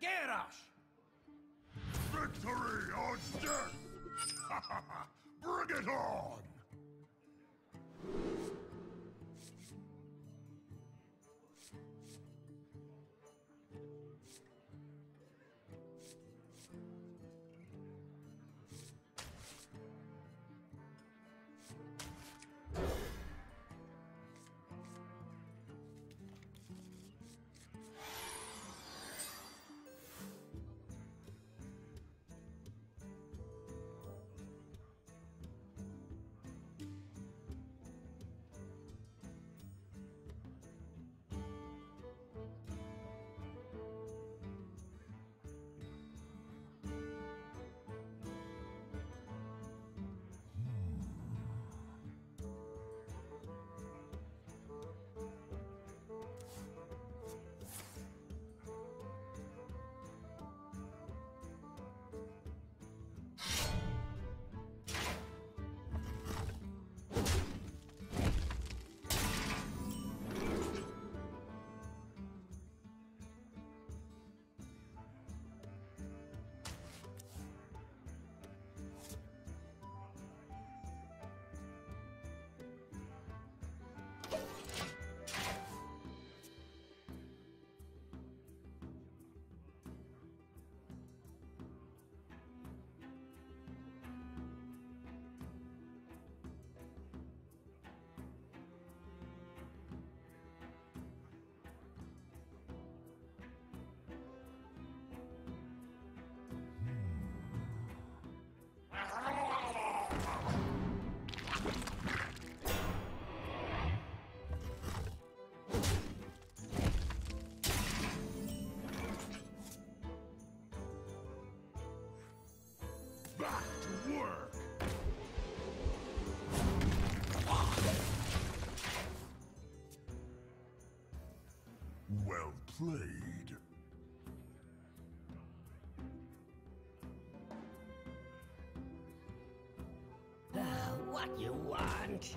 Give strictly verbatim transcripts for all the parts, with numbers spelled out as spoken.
Garrosh! Victory or death! Bring it on! Back to work! Well played. What you want?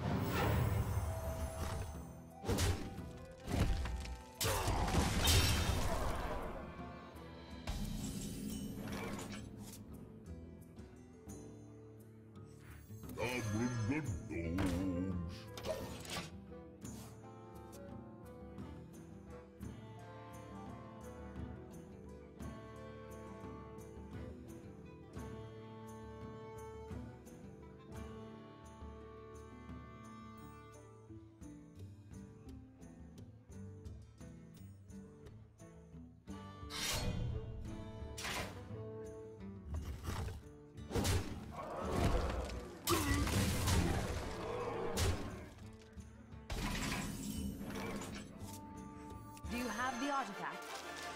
Do you have the artifact?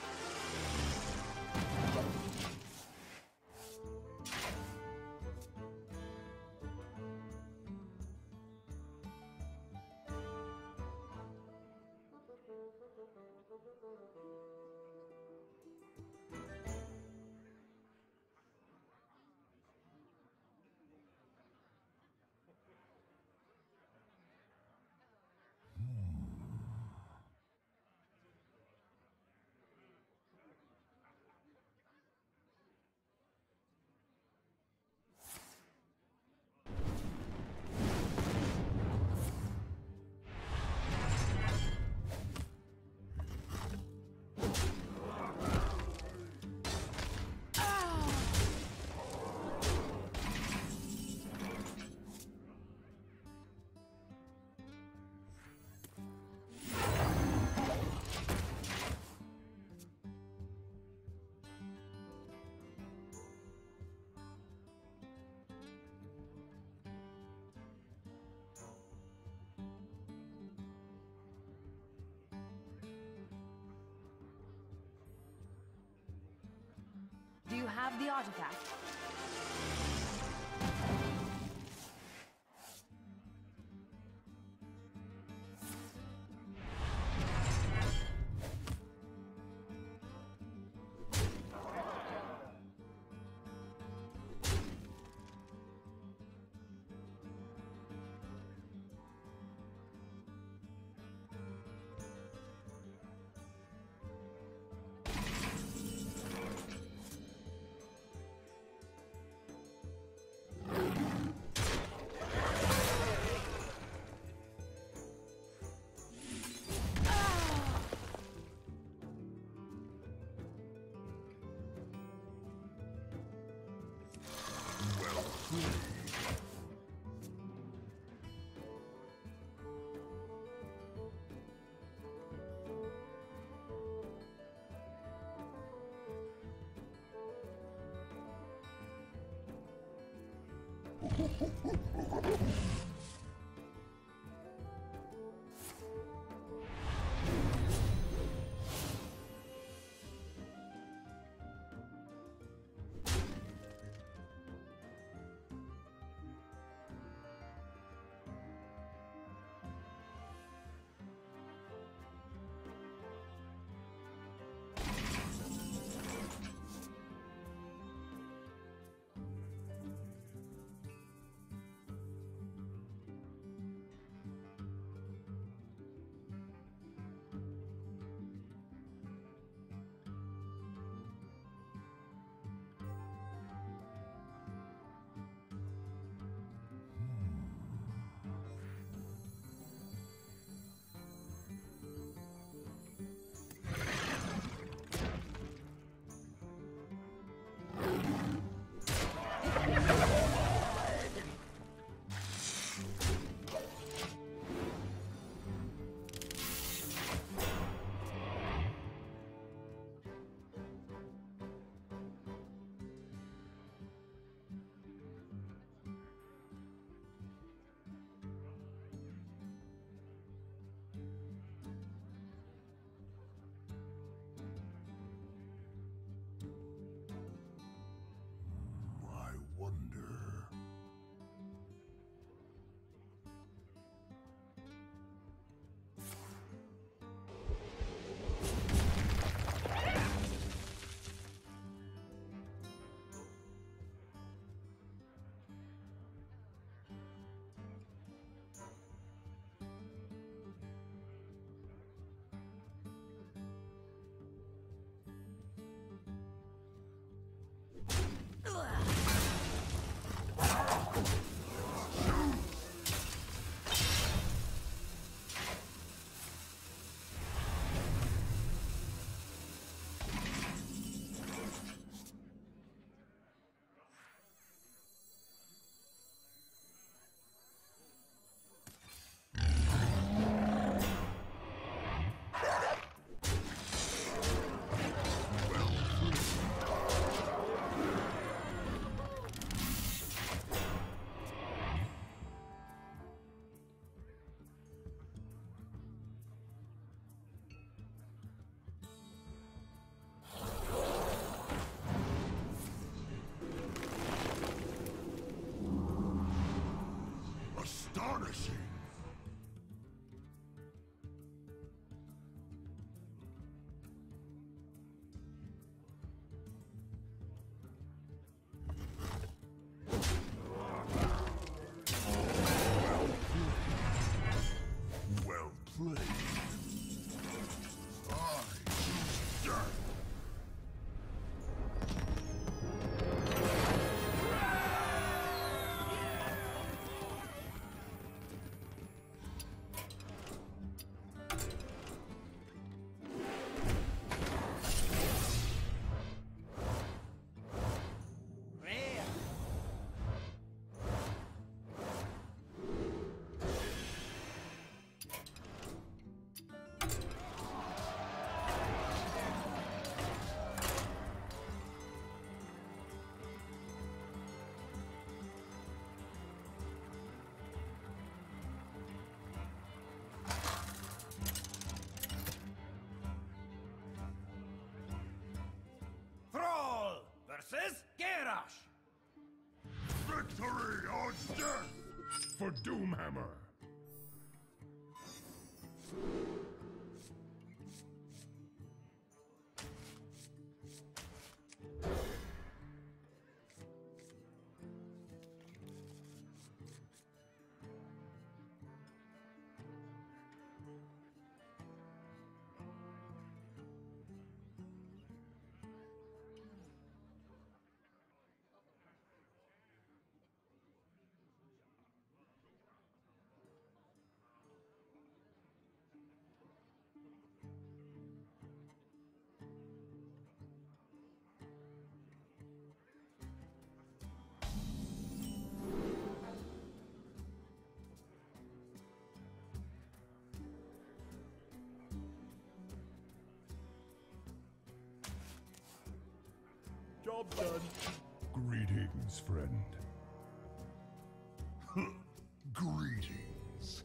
Do you have the artifact? Astonishing! Well played. I choose death. Versus Garrosh! Victory or death for Doomhammer! Job done. Greetings, friend. Greetings.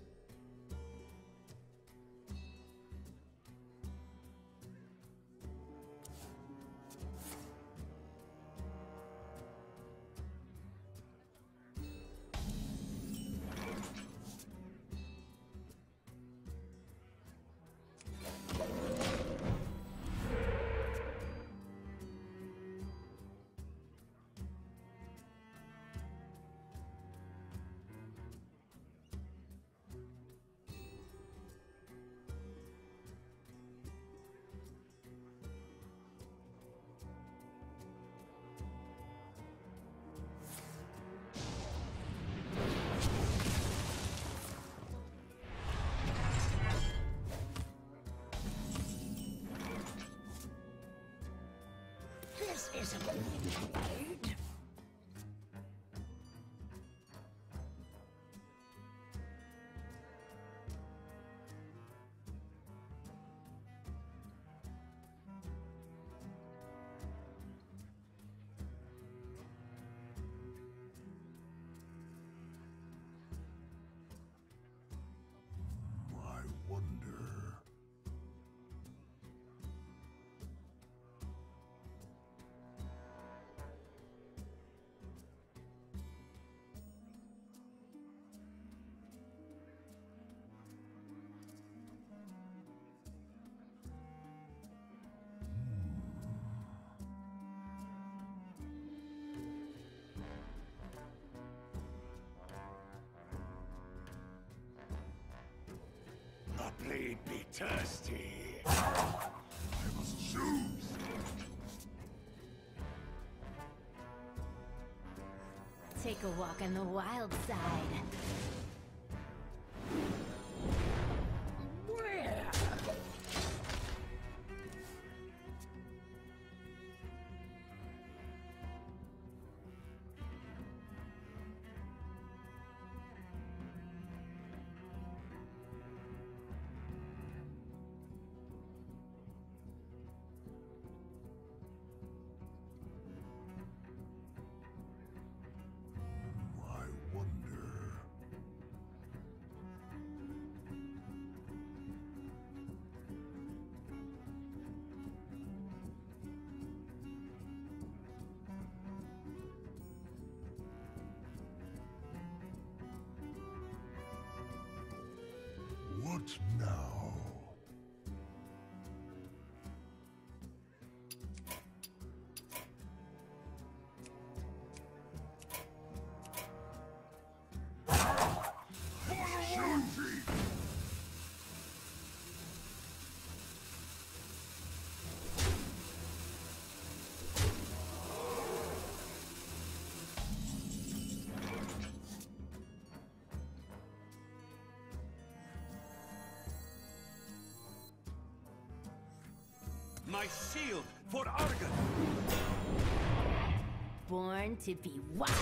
This isn't right. I wonder. The blade be thirsty. I must choose. Take a walk on the wild side. Where? I wonder. What now? Shoot! My shield for Argon. Born to be wild.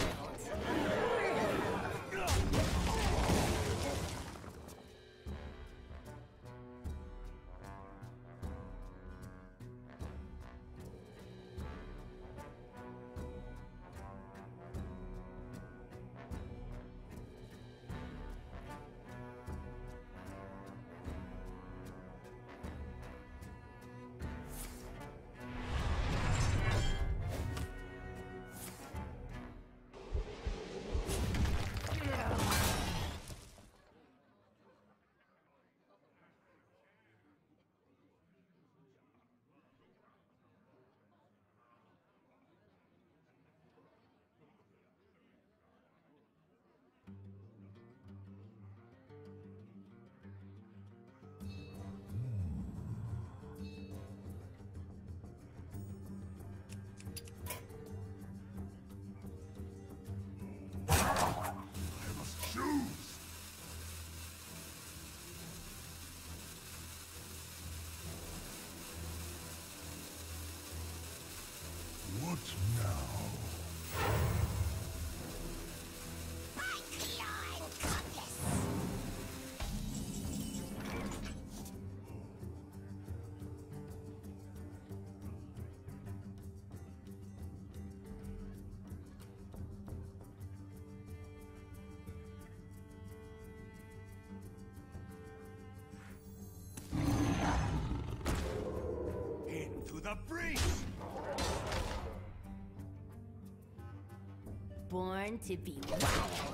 What now? born to be wild.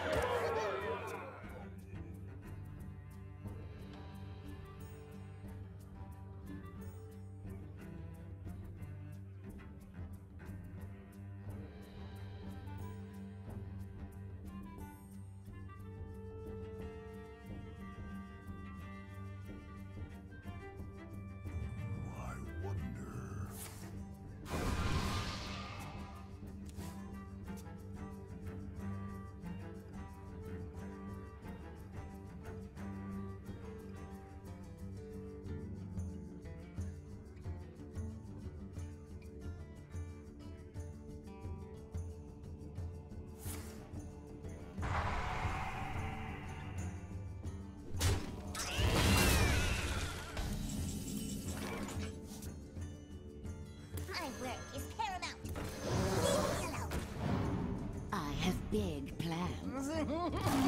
Big plans. Into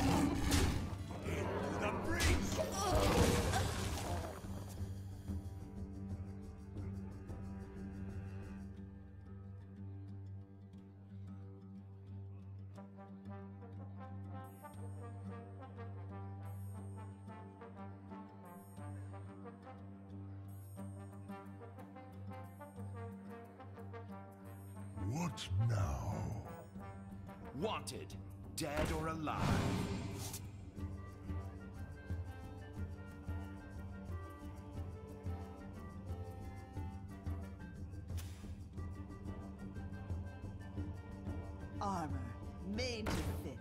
the breach! What now? Wanted, dead or alive. Armor, made to fit.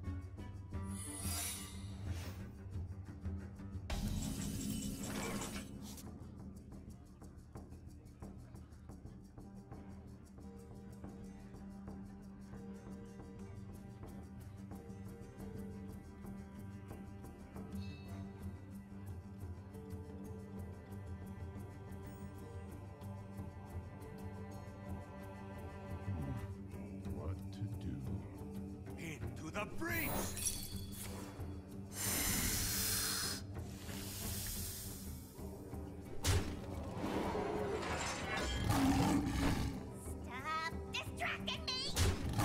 The breach! Stop distracting me!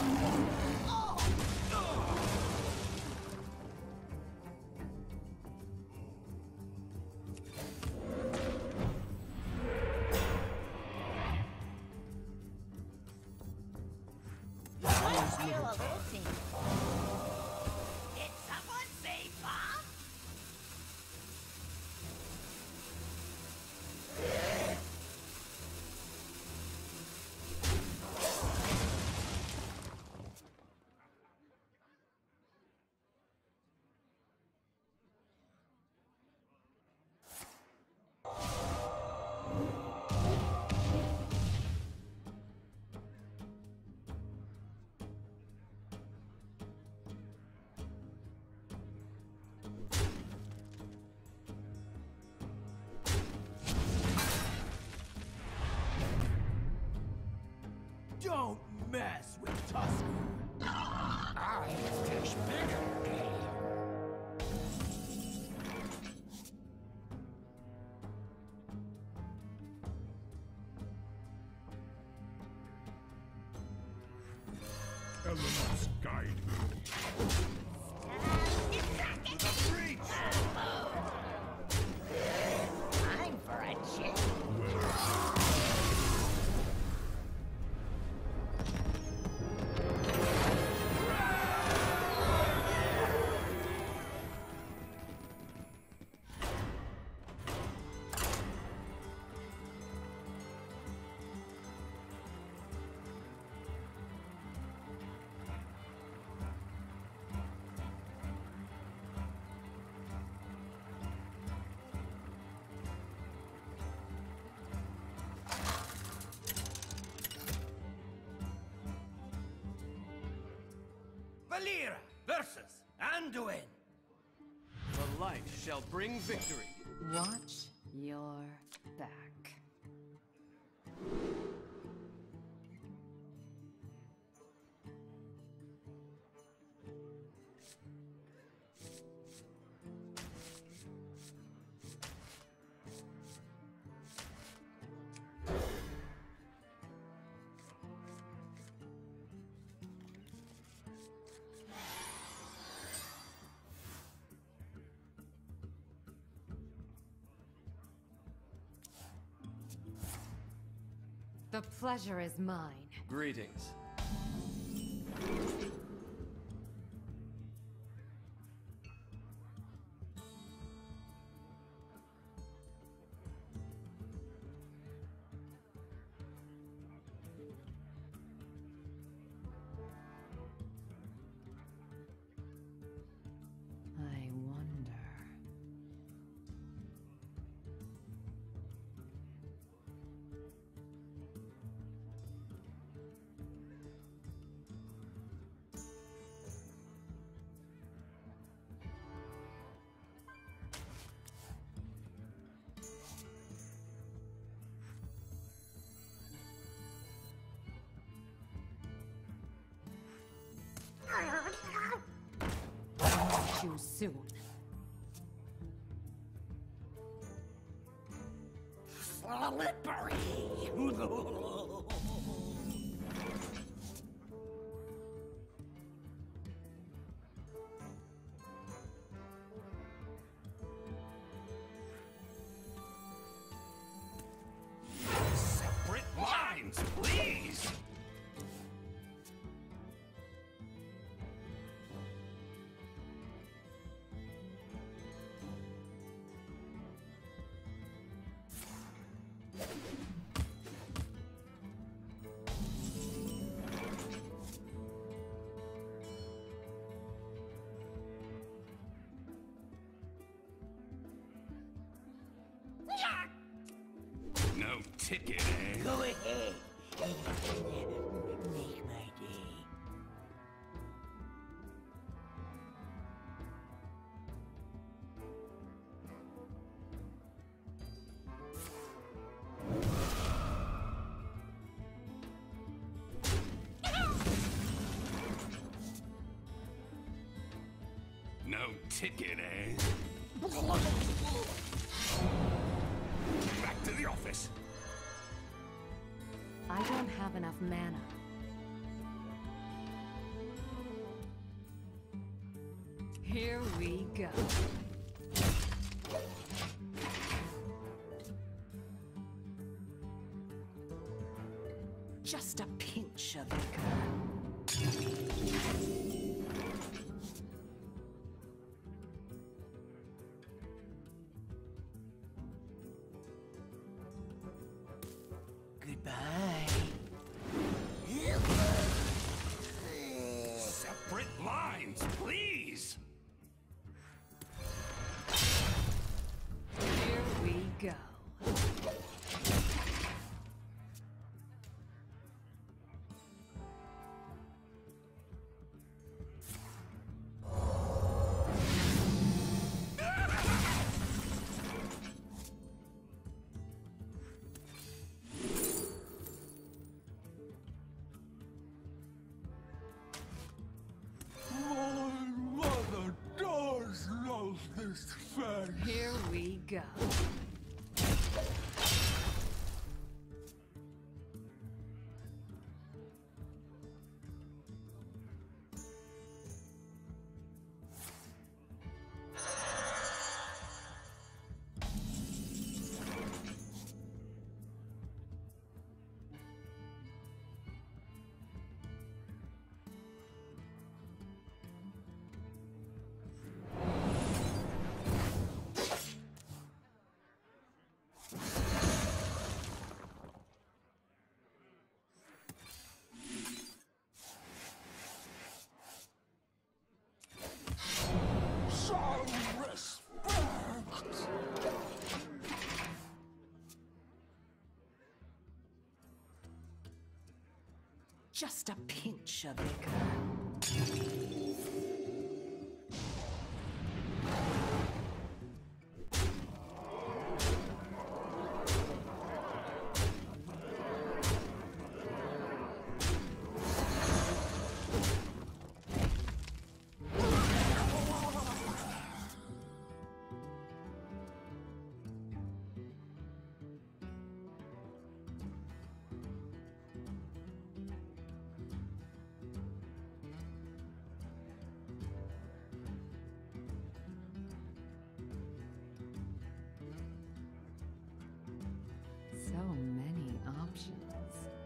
Don't mess with Tusker. I fish bigger game. Elements guide me. Stop distracting The breach! Time for a chill. Valera versus Anduin. The light shall bring victory. Watch your back. The pleasure is mine. Greetings. I wonder. Too soon. Slippery. Separate lines, please! No ticket, eh? Go ahead. Make my day. No ticket, eh? Back to the office. I don't have enough mana. Here we go. Just a pinch of vigor. Goodbye. Separate lines, please! Here we go. My mother does love this face. Here we go. Some respect. Just a pinch of vigor. So many options.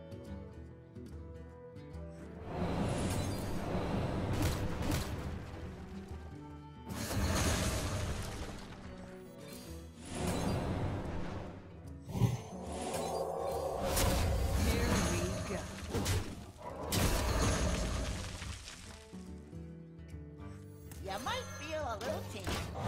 a little tea.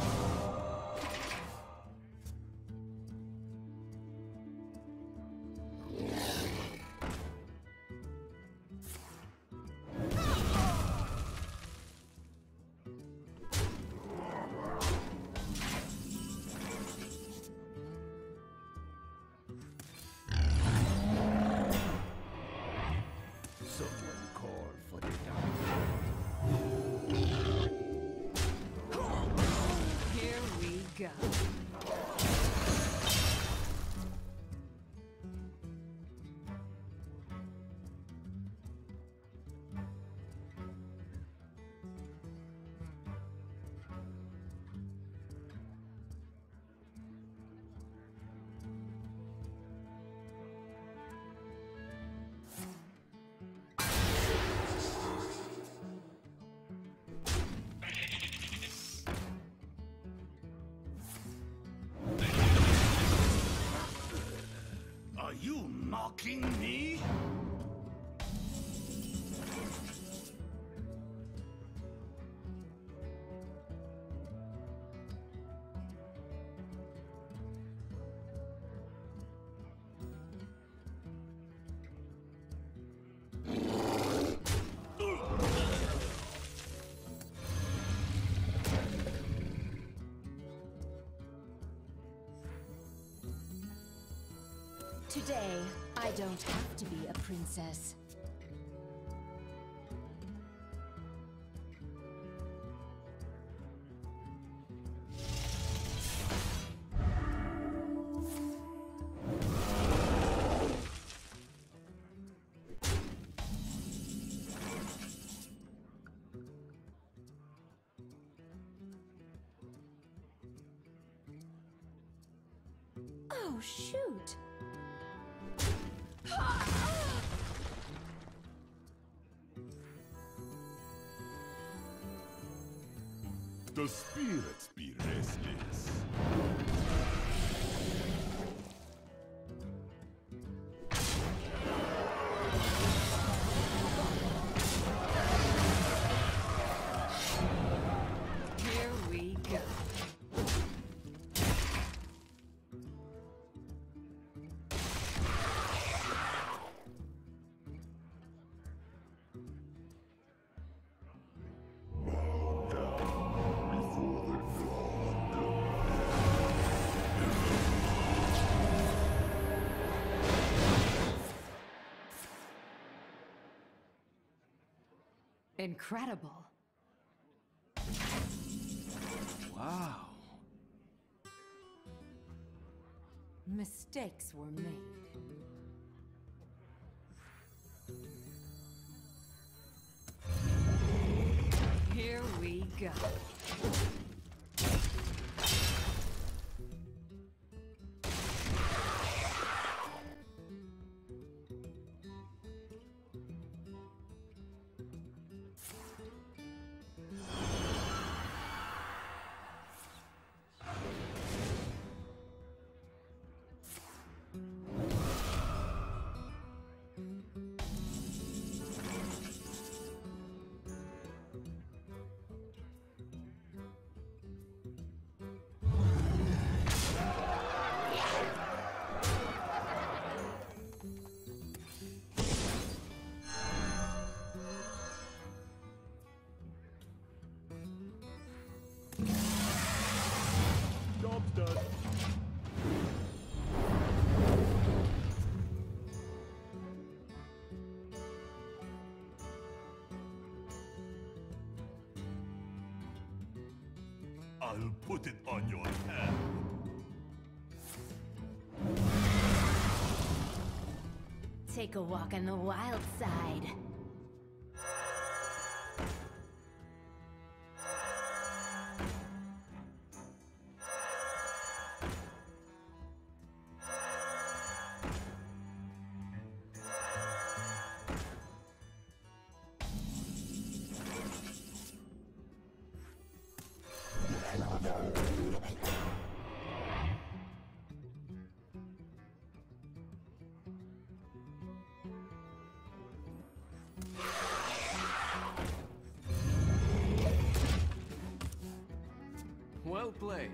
Someone call for the Here we go. Are you mocking me? Today, I don't have to be a princess. Oh, shoot! The spirits be restless. Here we go. Incredible. Wow. Mistakes were made. Here we go. Job's done. I'll put it on your hand. Take a walk on the wild side. Well played.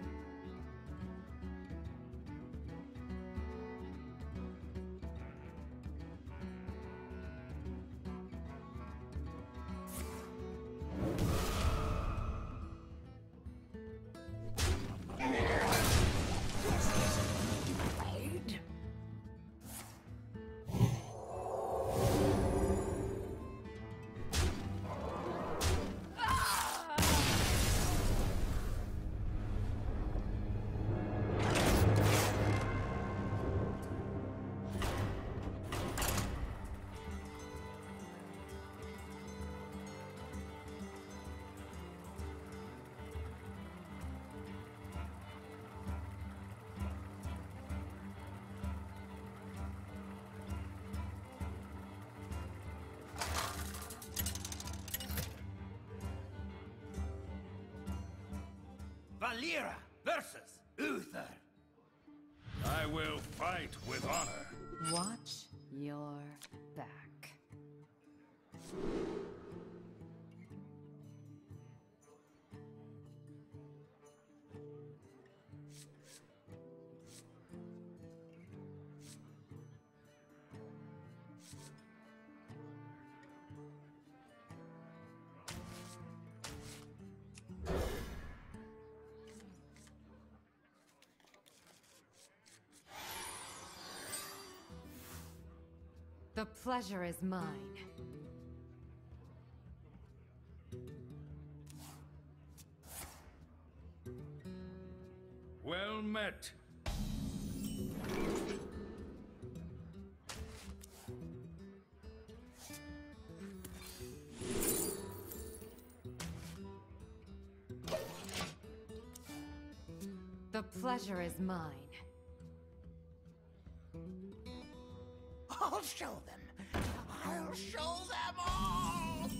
Valera versus Uther. I will fight with honor. Watch your back. The pleasure is mine. Well met. The pleasure is mine. I'll show them. I'll show them all.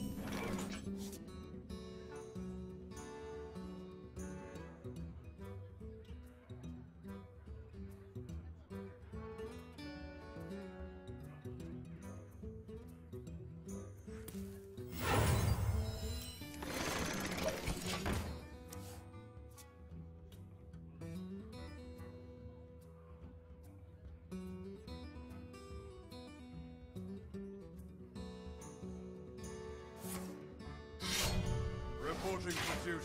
Reporting for duty.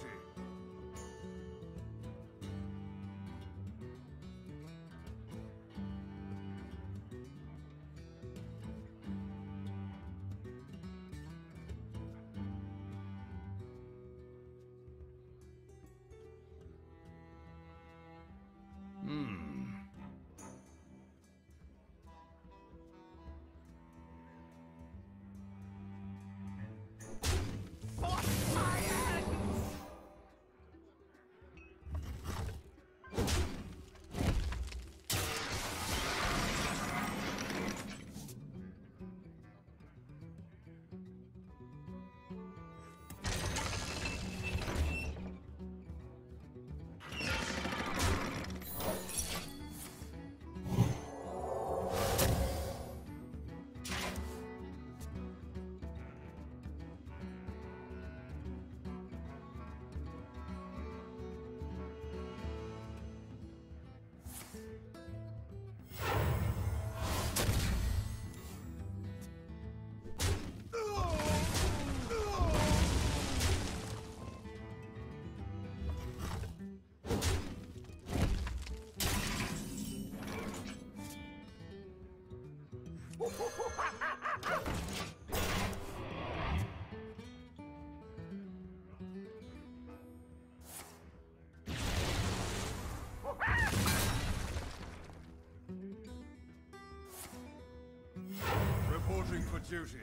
Reporting for duty.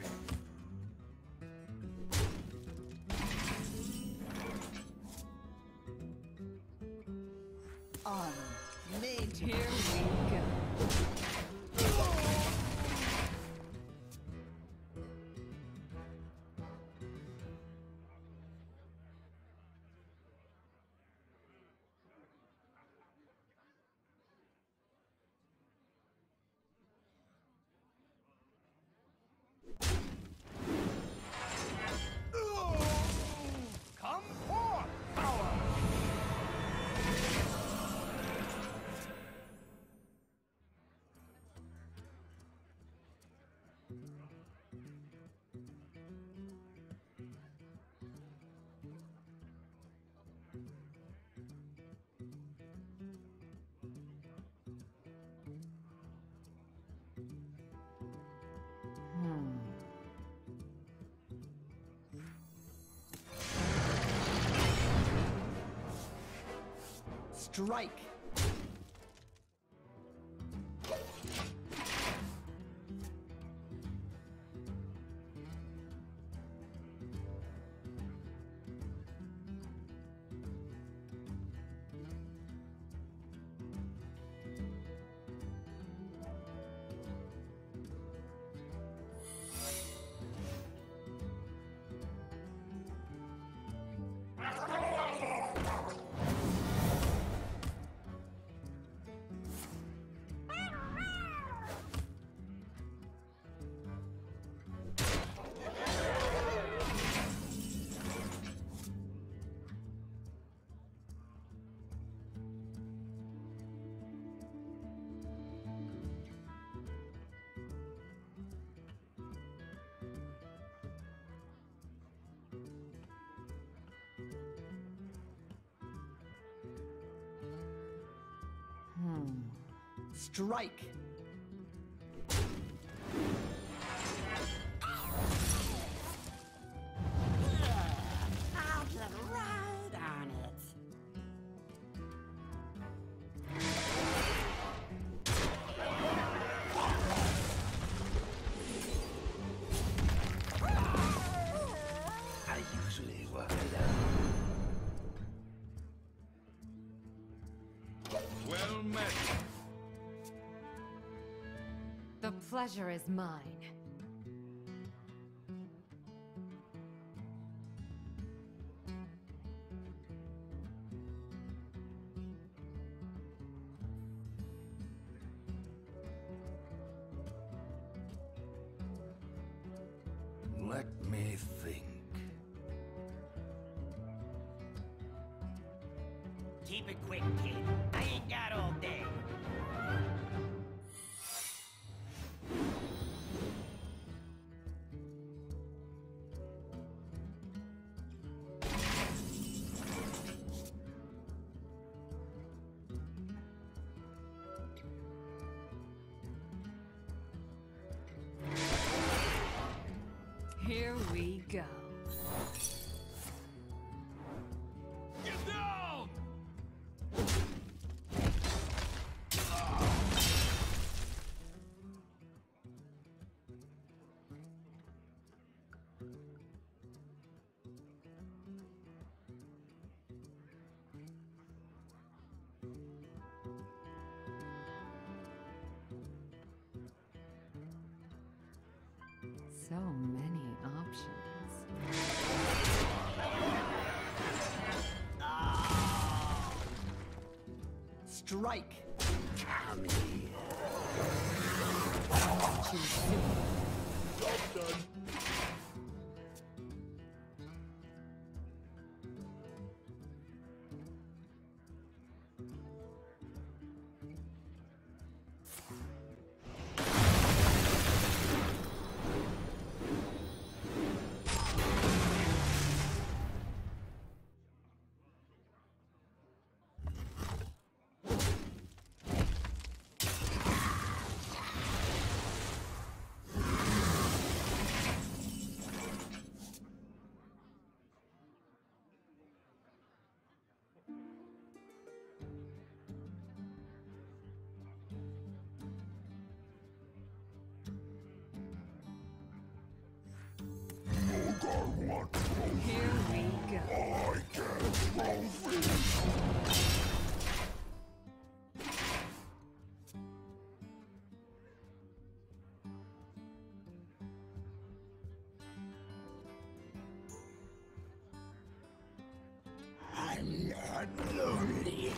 Honor made Here we go. Come forth, power! Strike! Strike! I'll get right on it. I usually work alone. Well met. The pleasure is mine. Let me think. Keep it quick, kid. I ain't got all day. Here we go. Get down! So many options. Strike! Come here. Here we go. I get trophies! I'm not lonely.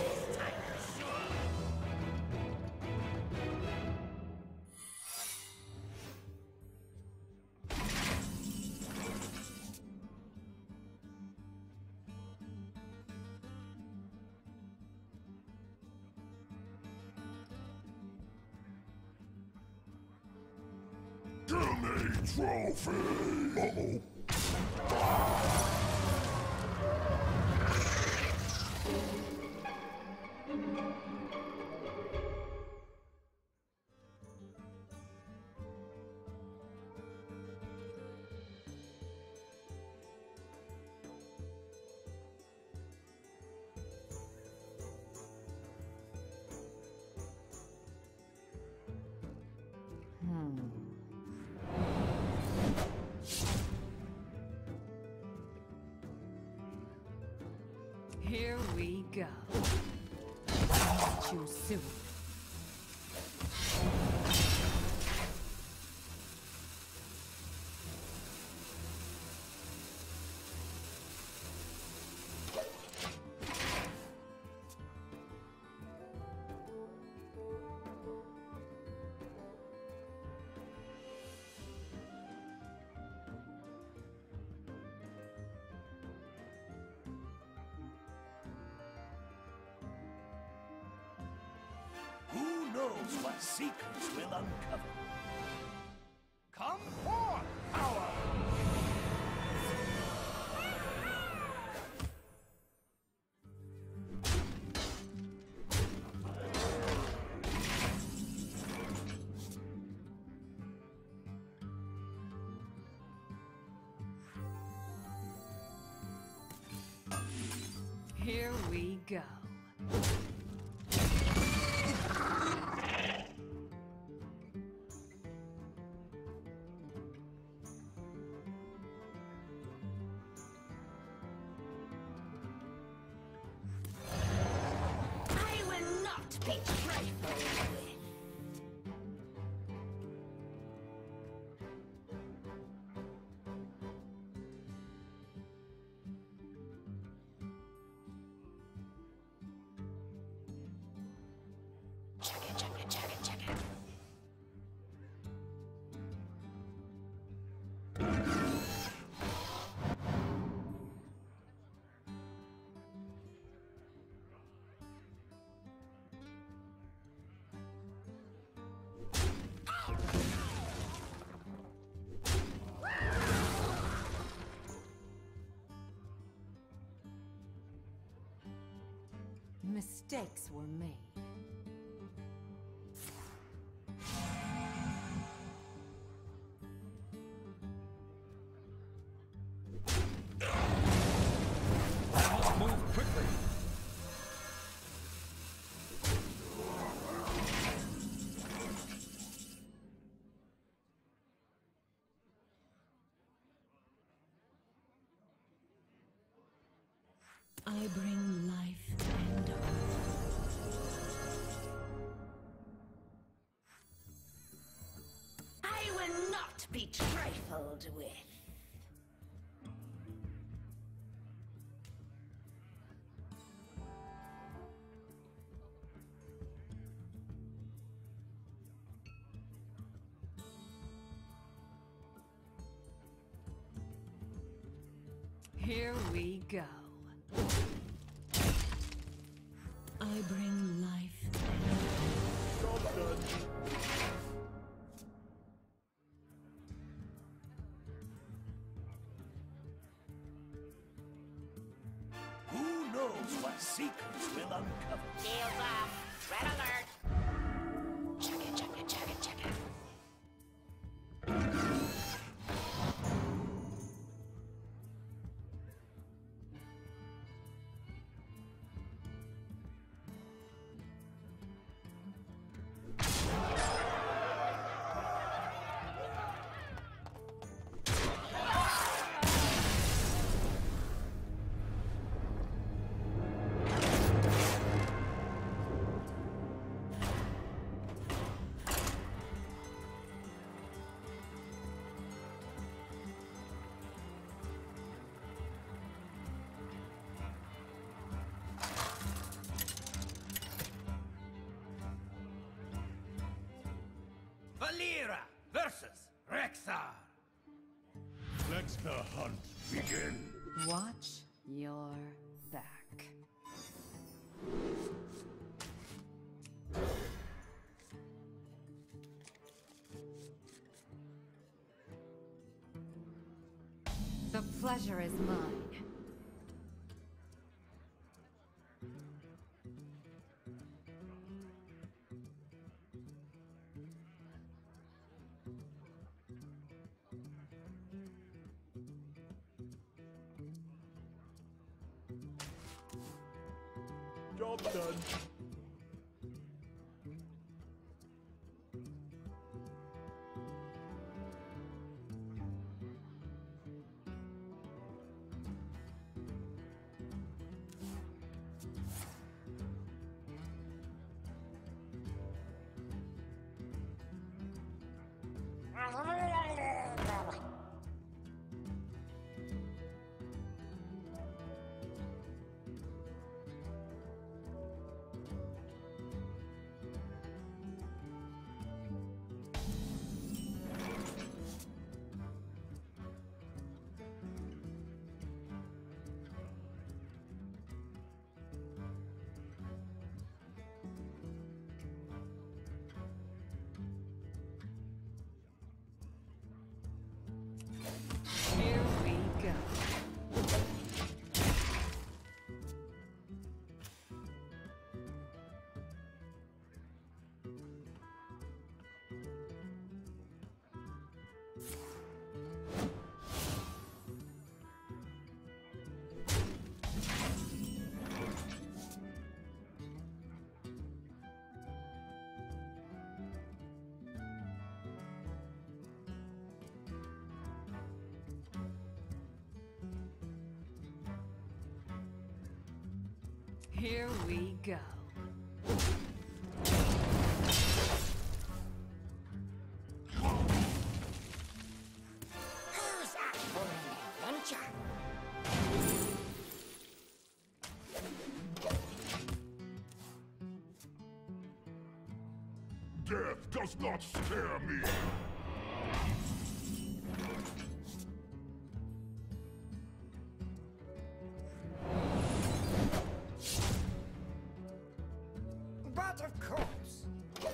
Give me trophy! Uh-oh. Here we go. Not you soon. Who knows what secrets will uncover? Come forth, power! Here we go. I will not be trifled with. Check it, check it, check it, check it. Mistakes were made. Move quickly. I bring life and hope. I will not be trifled with. Here we go. I bring life and Who knows what secrets will uncover? Shields up. Red alert. Check it, check it, check it, check it. Valera versus Rexar. Let the hunt begin. Watch your back. The pleasure is mine. Job done. Here we go. Who's up for an adventure? Death does not scare me. But of course.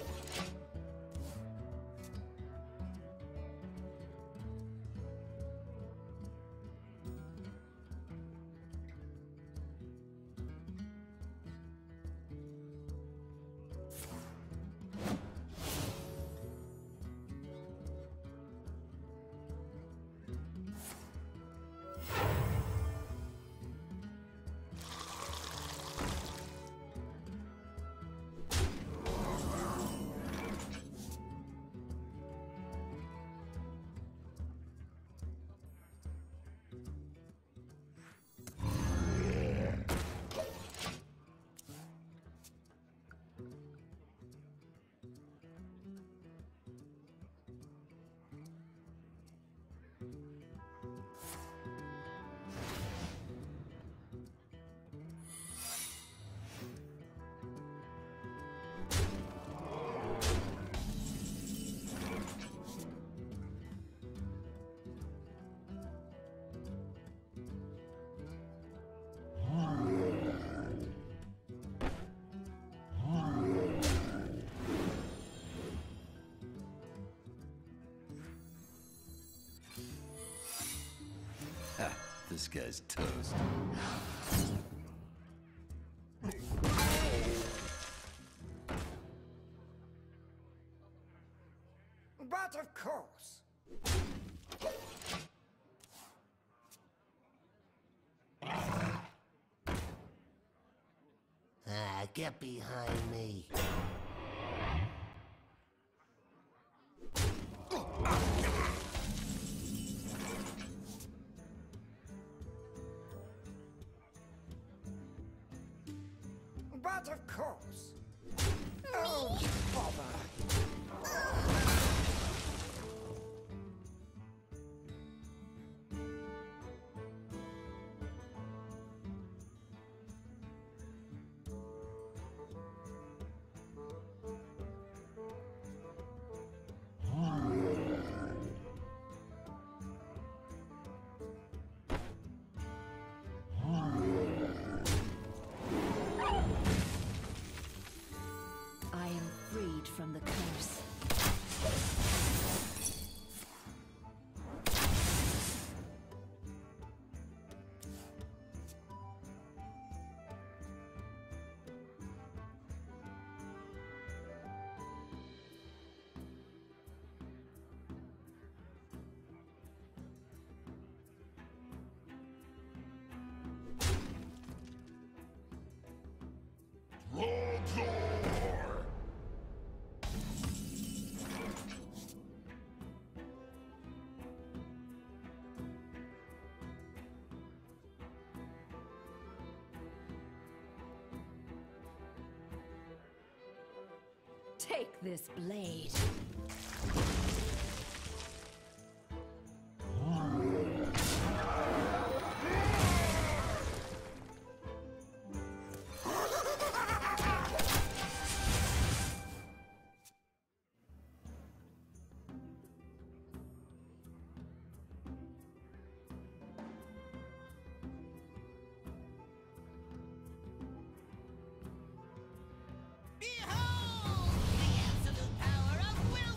This guy's toast. But of course. Ah, get behind me. But of course. Oh, bother. I am freed from the curse. Roar! Take this blade. Behold the absolute power of will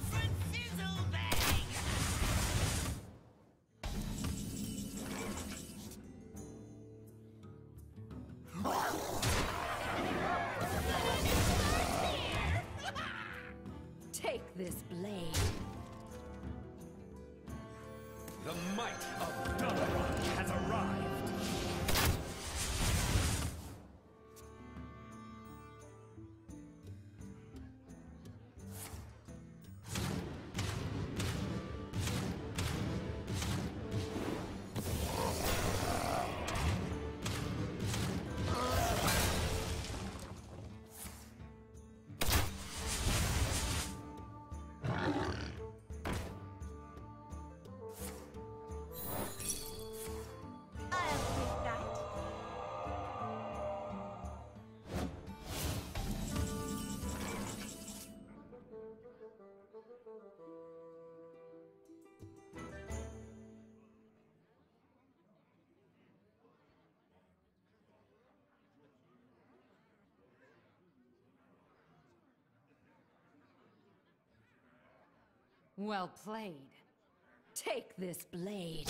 Well played. Take this blade.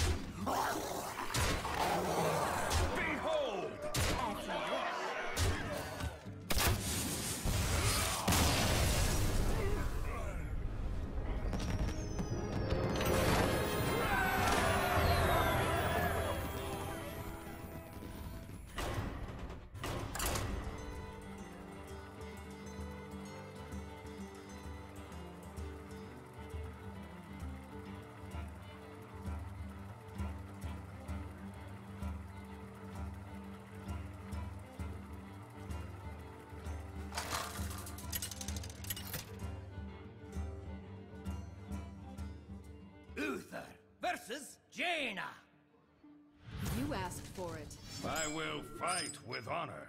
Behold! Uther versus Jaina. You asked for it. I will fight with honor.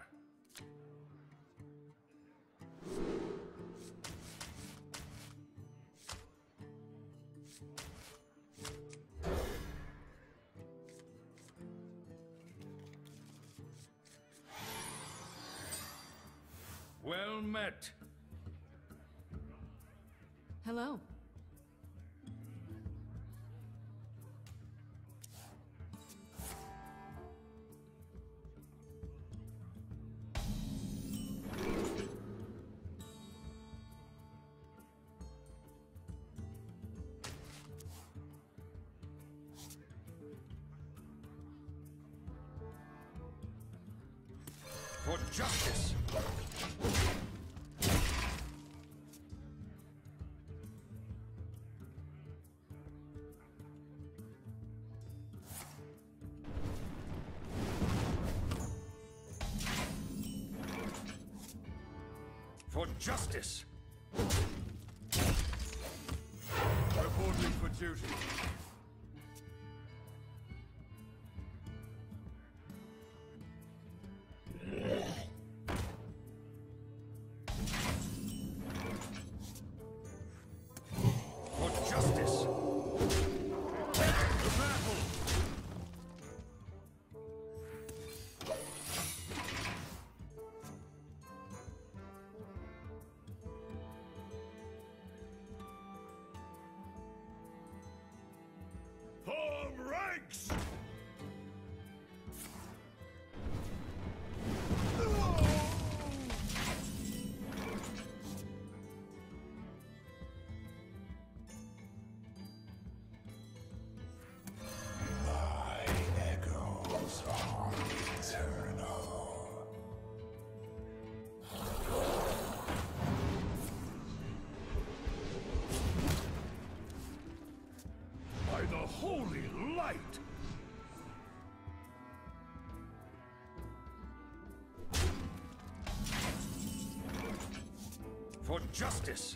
Well met. Hello. For justice. For justice. Reporting for duty. Form ranks! My echoes are eternal. By the holy light! For justice!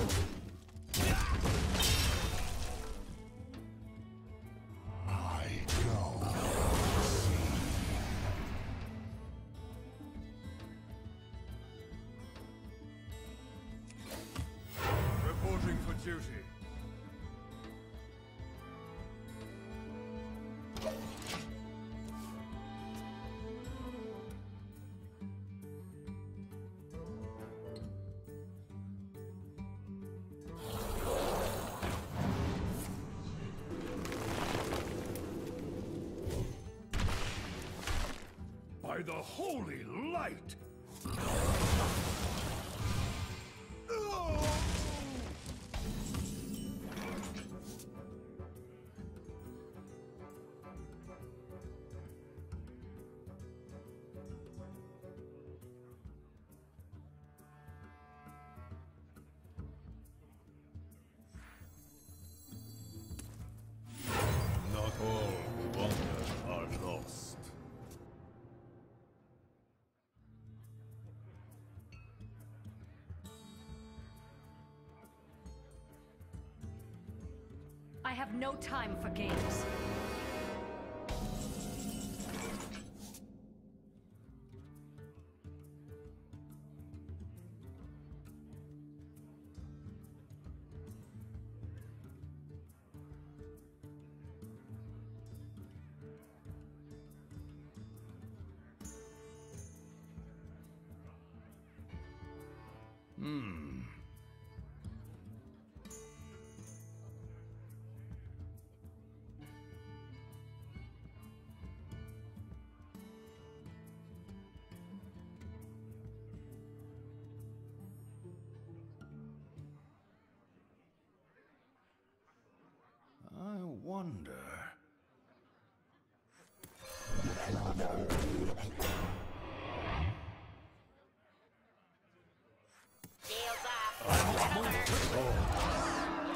I go see. Reporting for duty. By the holy light! Not all who wander are lost. I have no time for games. Hmm. wonder. Shields up. Red alert.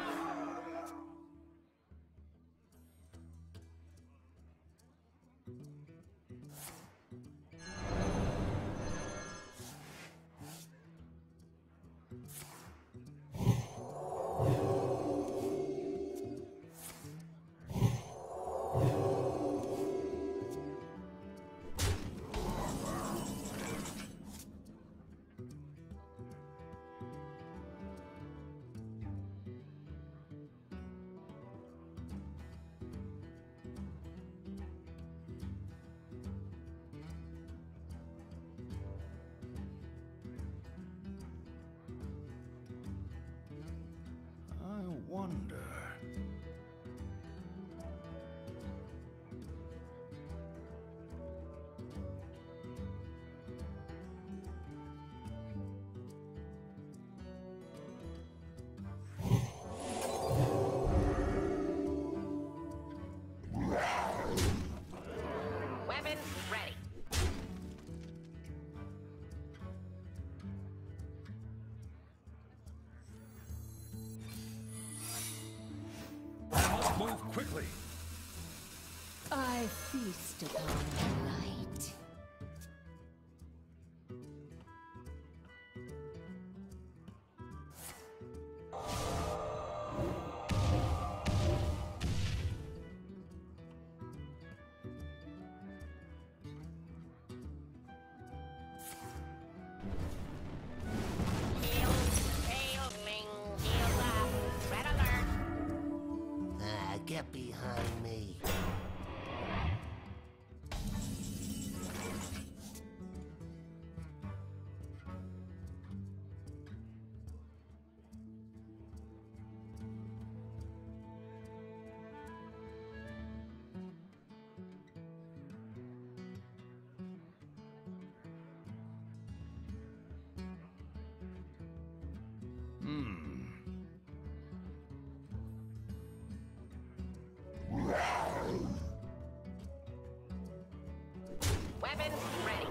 I wonder. Weapons ready. Move quickly. I feast upon light. Get behind me. Weapons ready.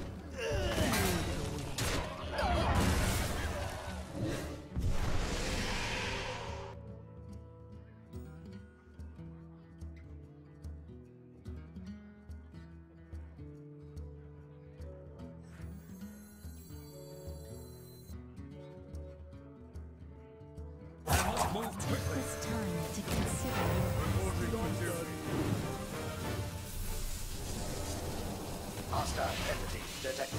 Move quickly. It's time to consider your Hostile entity detected.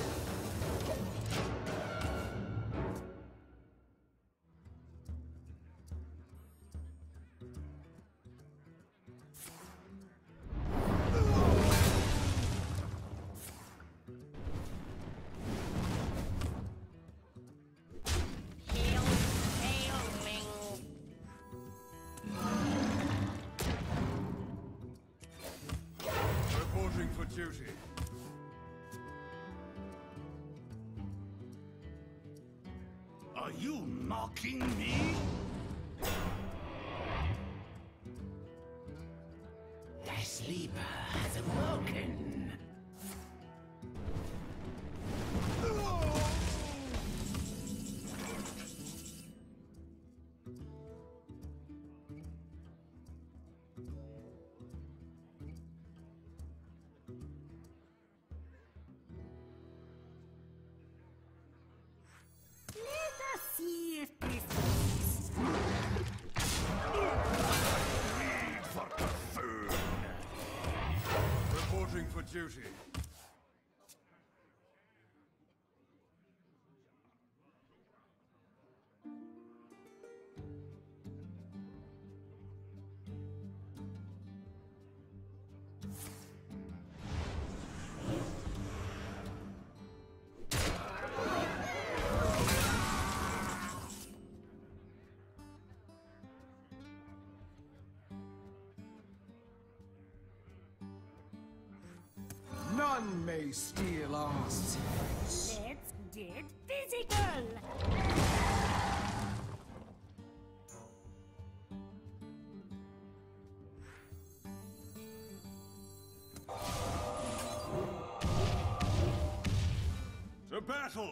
Reporting for duty. Are you mocking me? The sleeper has awoken. Let us see if this works. Need for food. Reporting for duty. None may steal our secrets. Let's get physical. battle!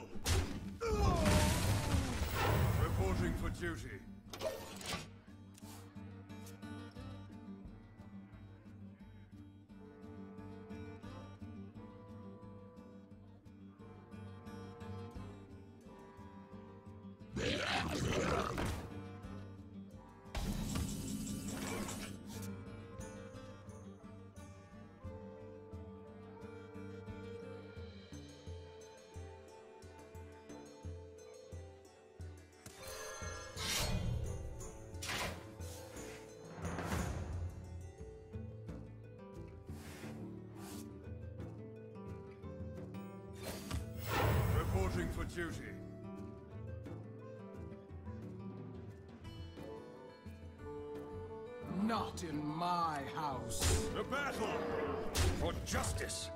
Reporting for duty. Reporting for duty. Not in my house. The battle! For justice!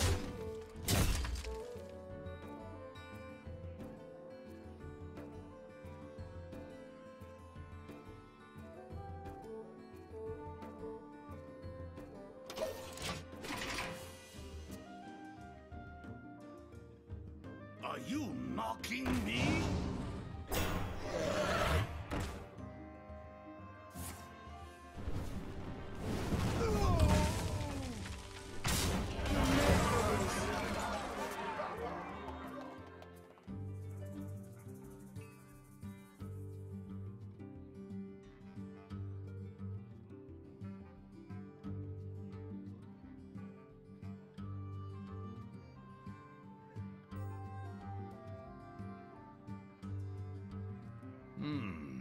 Are you mocking me? Hmm.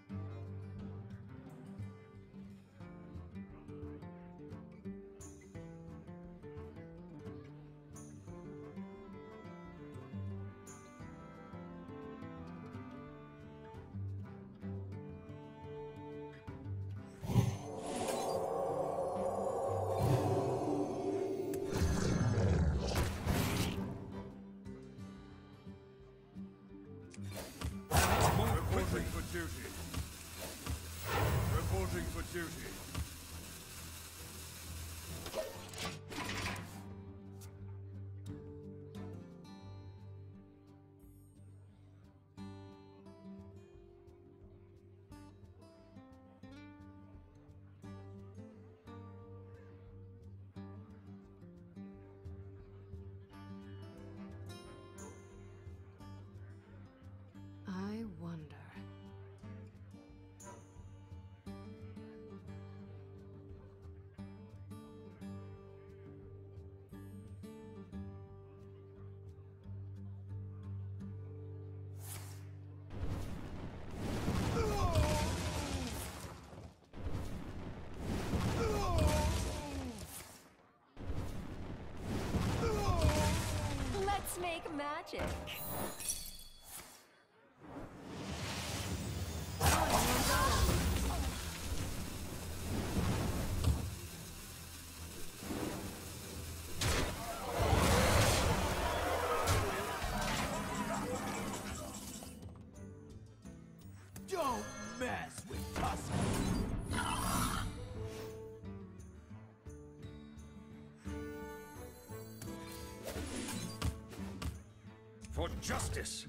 Reporting for duty. Reporting for duty. I wonder. Let's make magic. Don't mess with Tusk. For justice!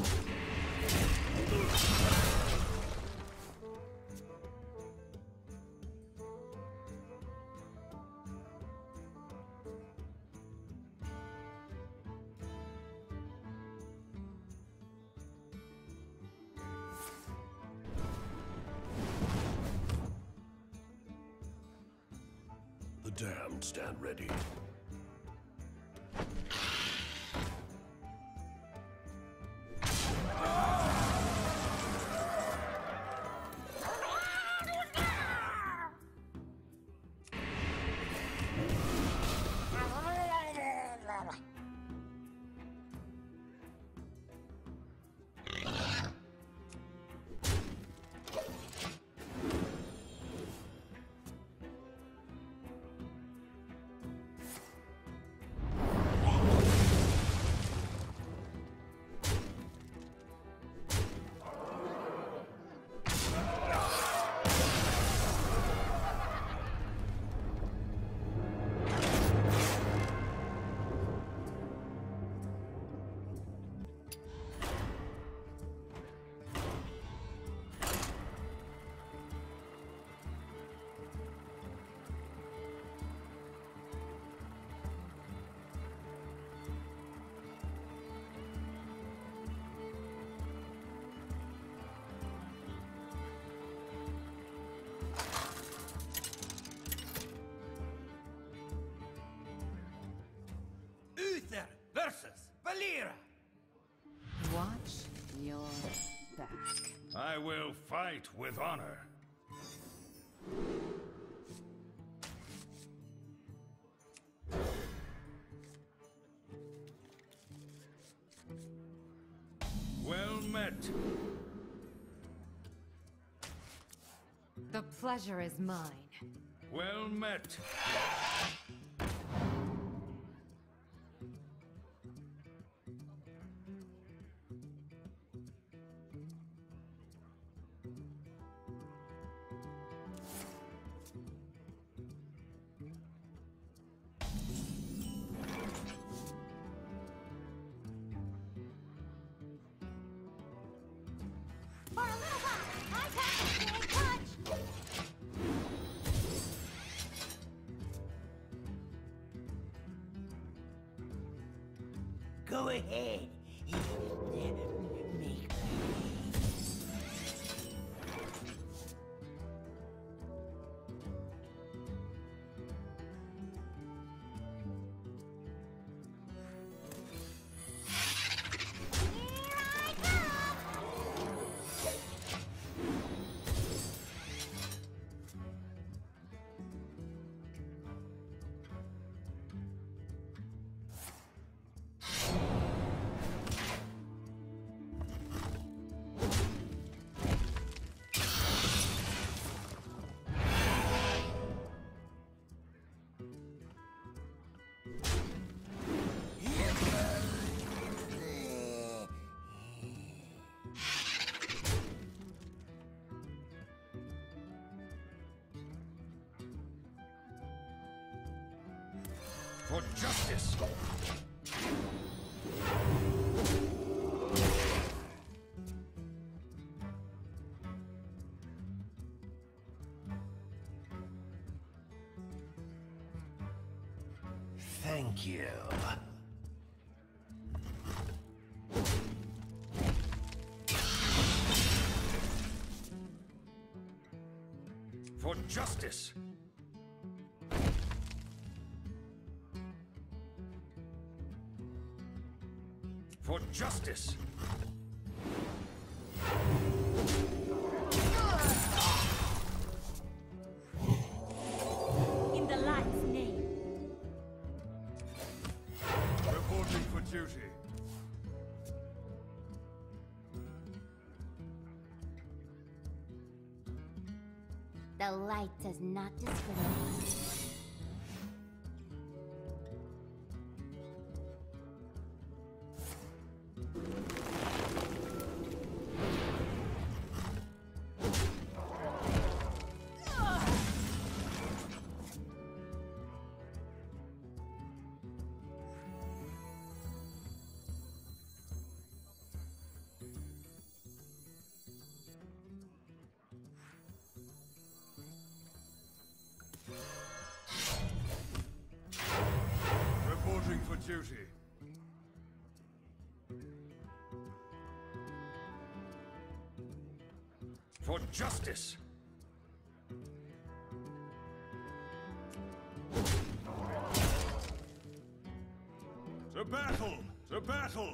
The damned stand ready. Alira! Watch your back. I will fight with honor. Well met. The pleasure is mine. Well met. For a little while, I got a big punch! Go ahead. Make Here I come! For justice. Thank you. For justice. For justice. In the light's name. Reporting for duty. The light does not discriminate. Reporting for duty. For justice. To battle! To battle!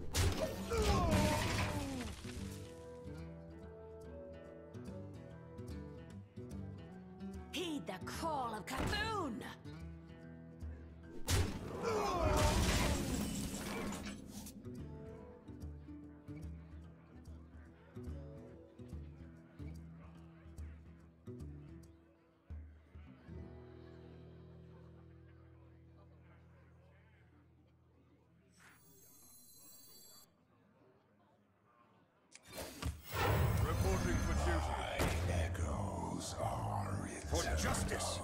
Heed the call of K'Thun! Reporting for duty. Echoes are For justice.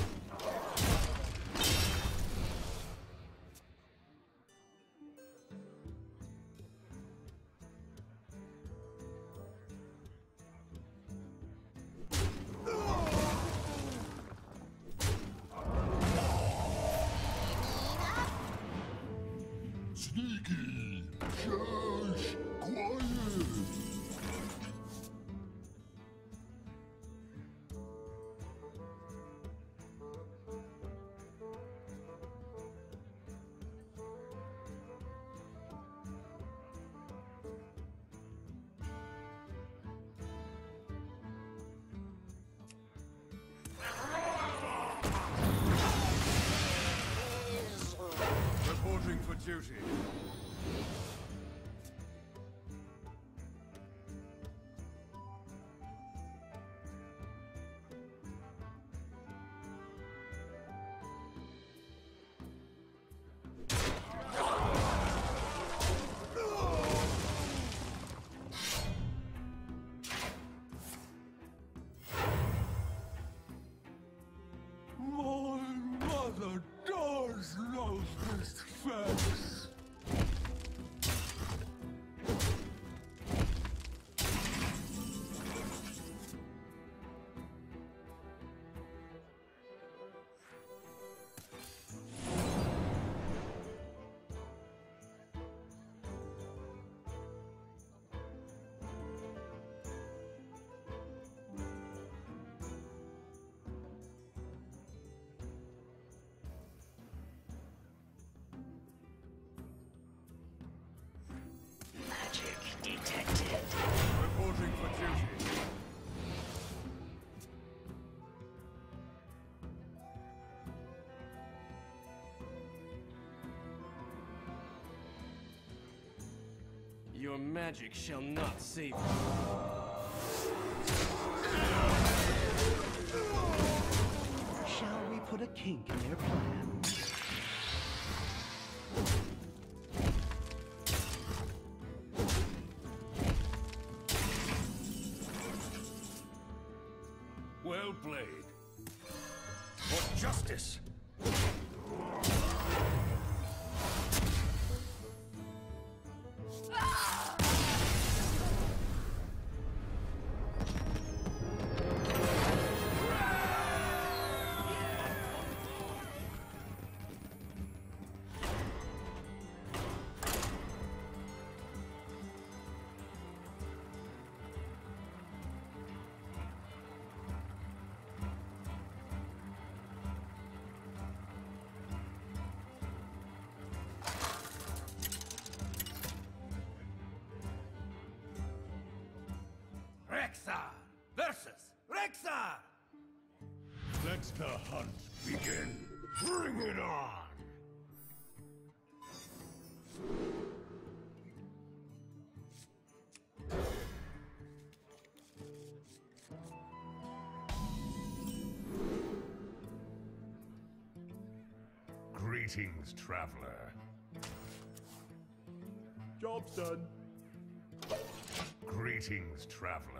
sneaky. Shush. Quiet. Reporting for duty. My mother does love this face. Magic detected. Reporting for duty. Your magic shall not save you. Shall we put a kink in their plan? Well played. For justice. Rexar versus Rexar. Let the hunt begin. Bring it on! Greetings, traveler. Job's done. Greetings, traveler.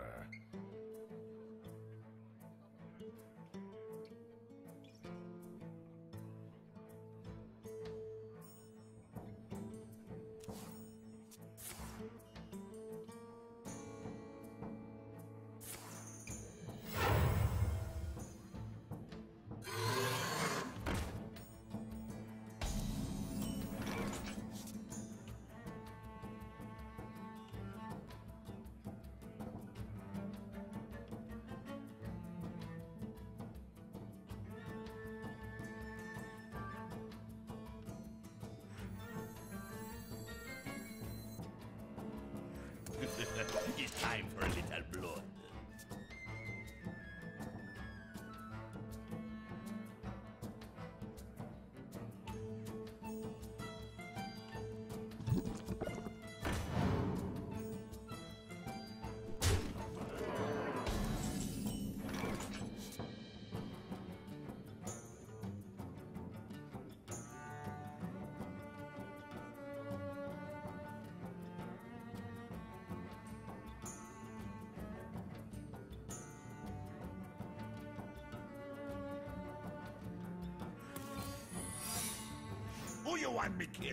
It's time for a little blood. Who you want me kill?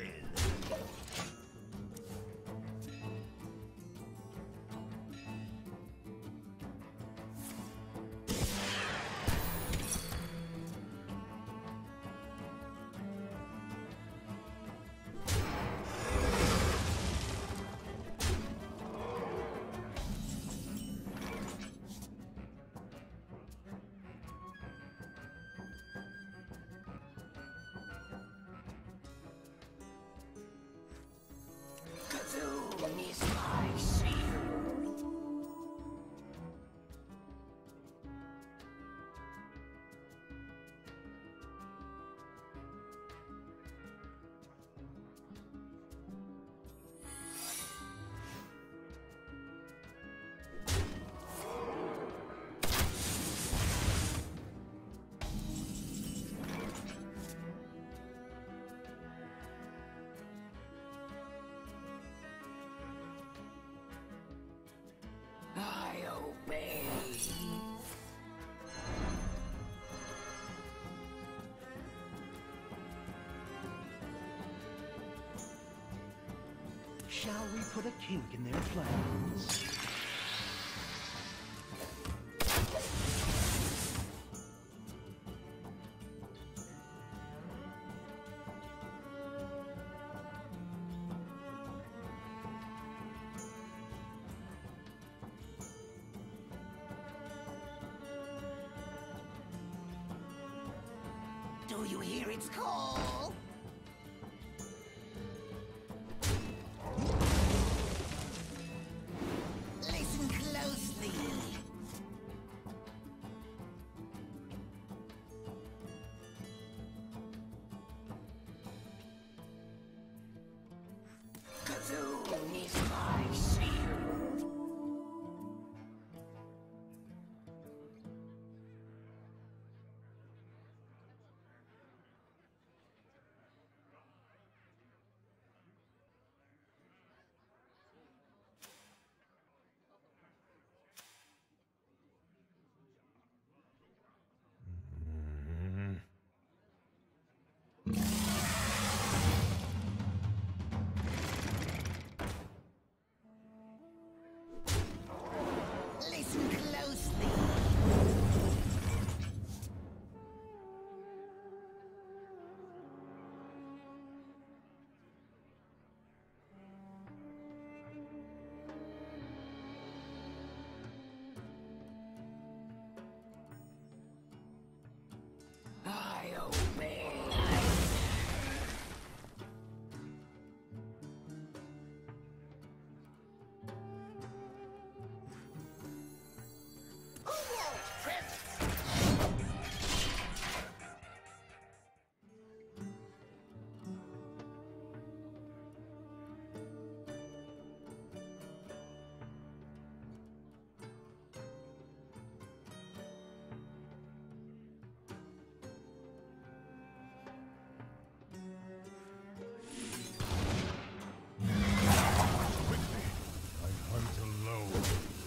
obey. Shall we put a kink in their plans? Do you hear its call? Listen closely. Gul'dan is my shield. Listen closely. I obey. I hunt alone.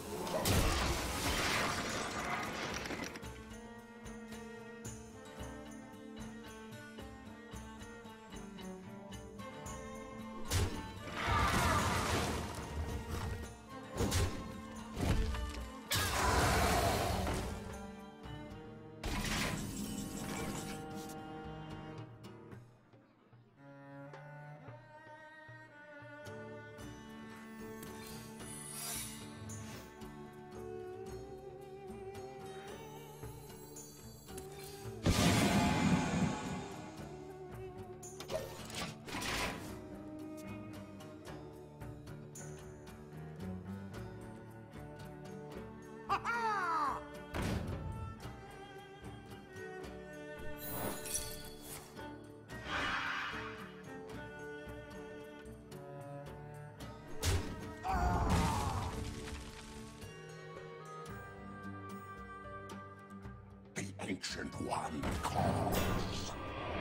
The Ancient One calls.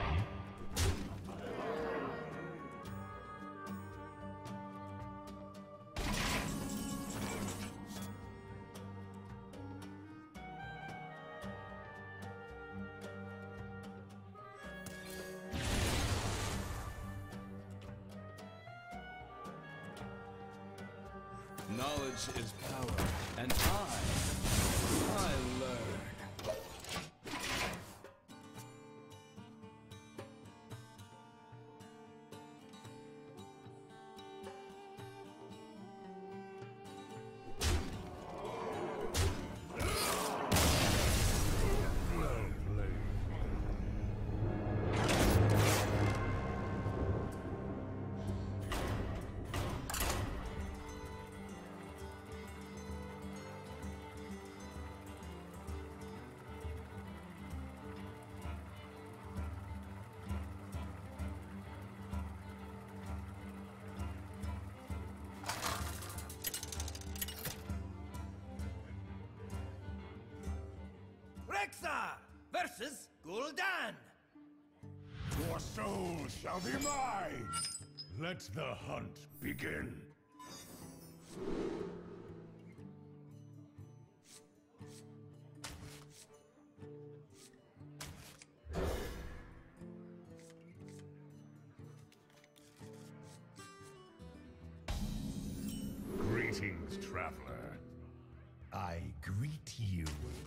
Knowledge is power, and I, I learn. Rexxar versus Gul'dan. Your soul shall be mine! Let the hunt begin. Greetings, traveler. I greet you.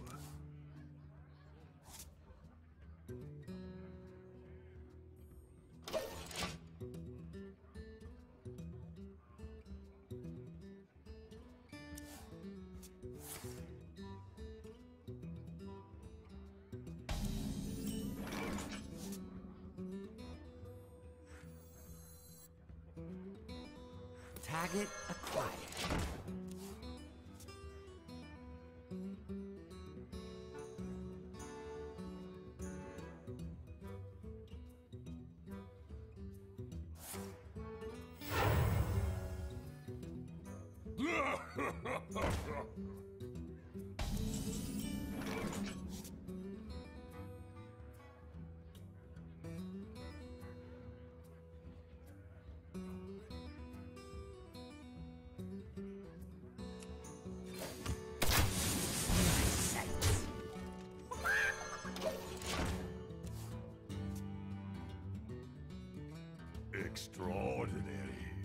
Target acquired. Extraordinary.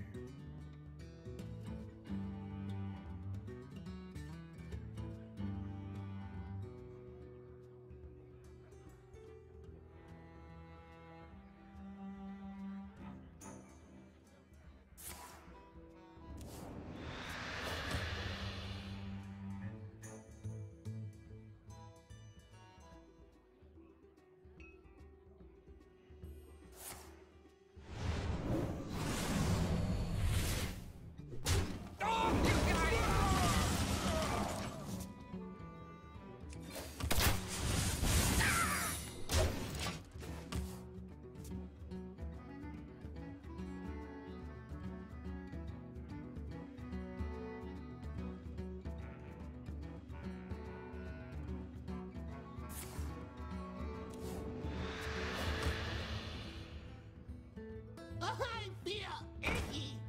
I feel icky.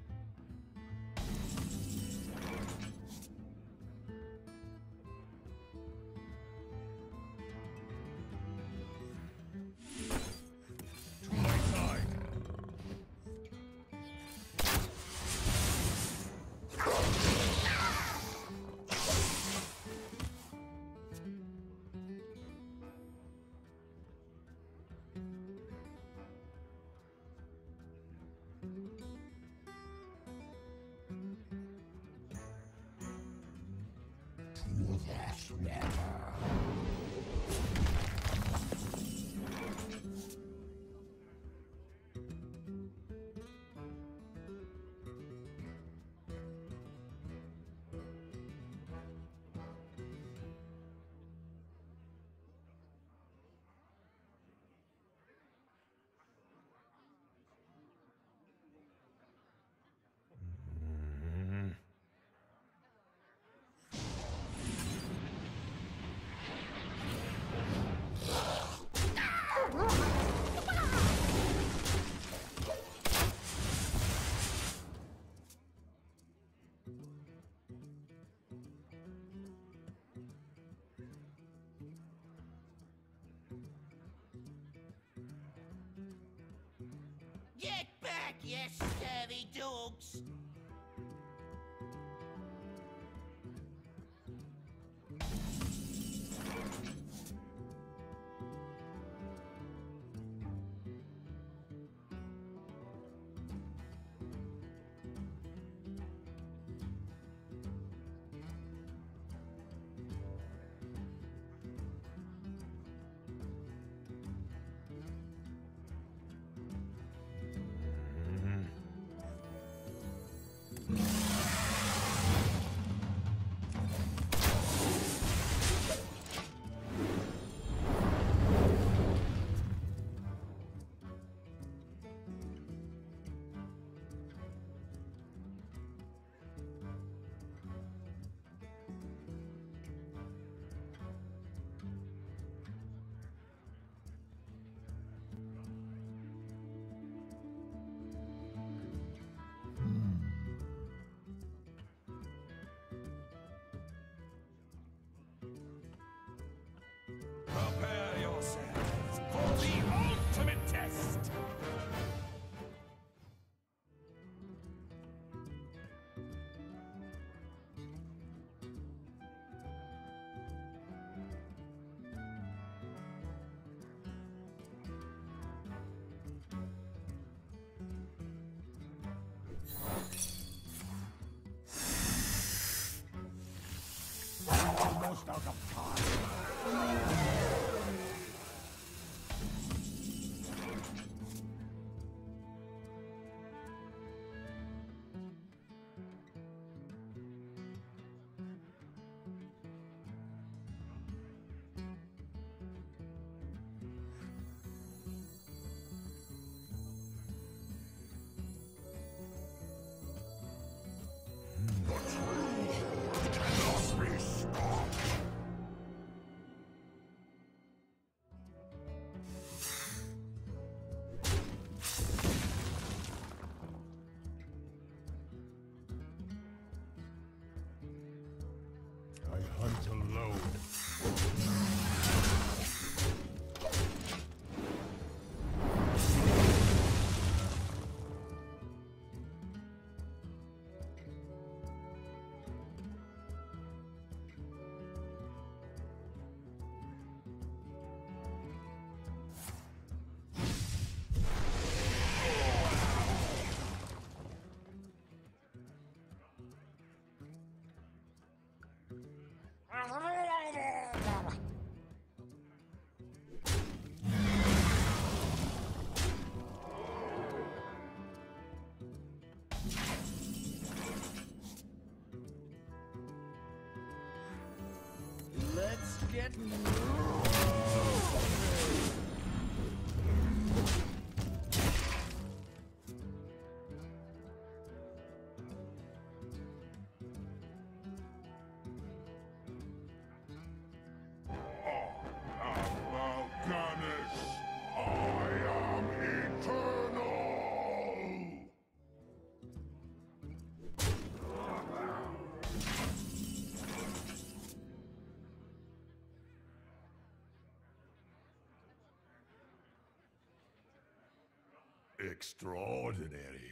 To my side. To that never. Get back, you scurvy dogs! out of time. I hunt alone. Let's get Extraordinary.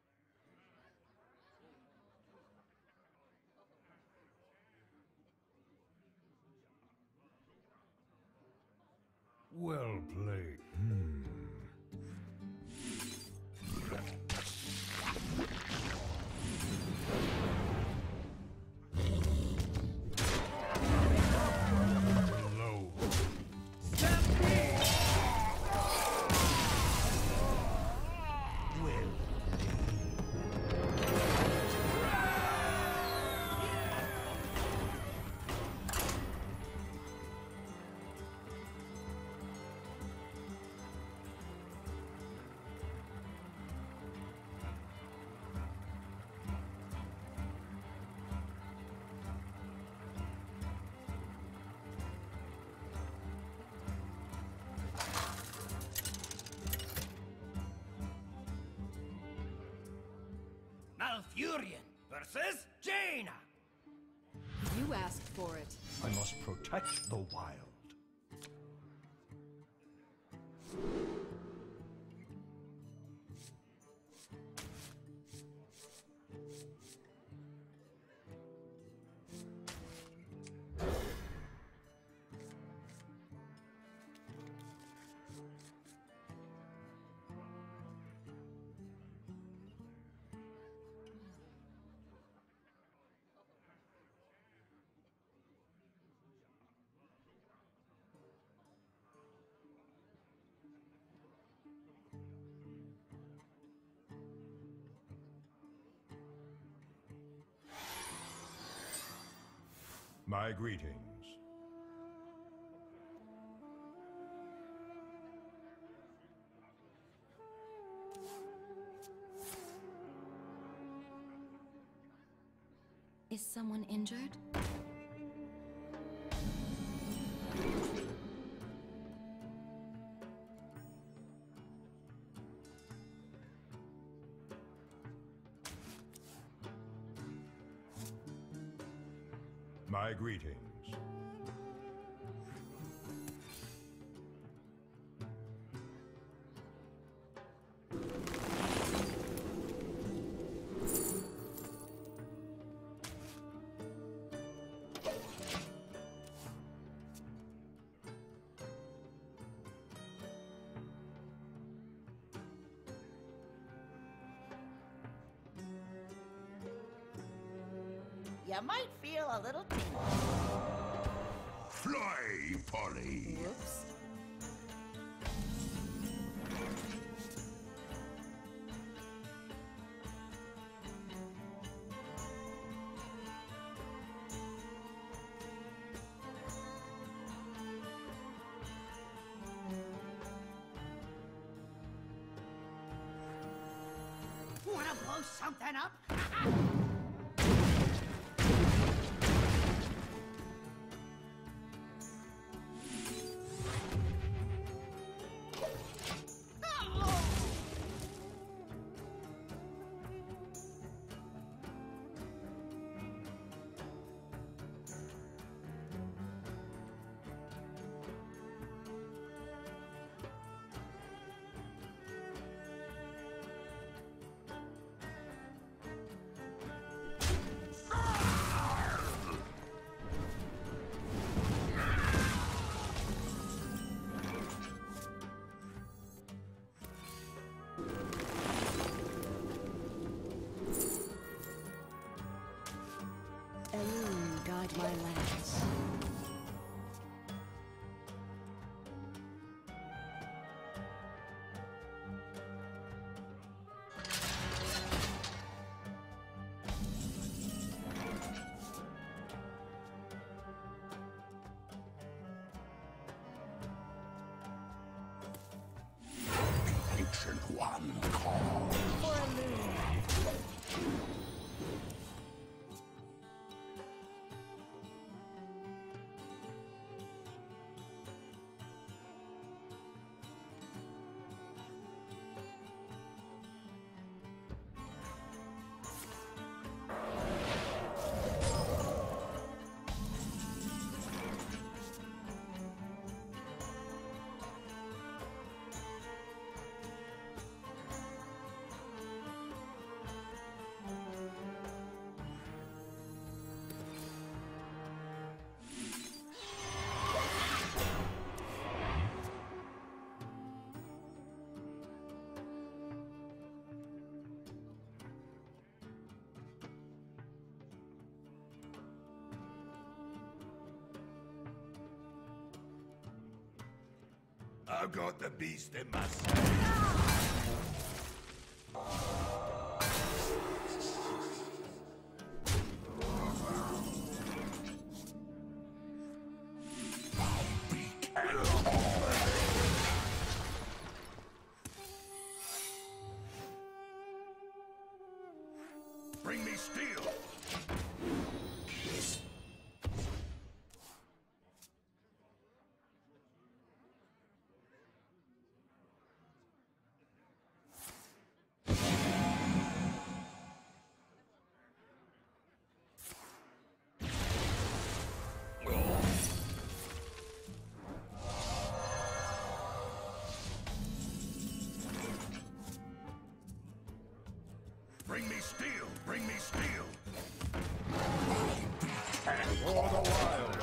Well played. Hmm. Low. Malfurion versus Jaina. You asked for it. I must protect the wild. My greetings. Is someone injured? My greetings. You might feel a little tingle. Fly, Polly! Whoops. Wanna blow something up? Alone, guide my lands. Ancient One call. For a moon. I've got the beast in my sight. Bring me steel. Bring me steel! Bring me steel! For the wild!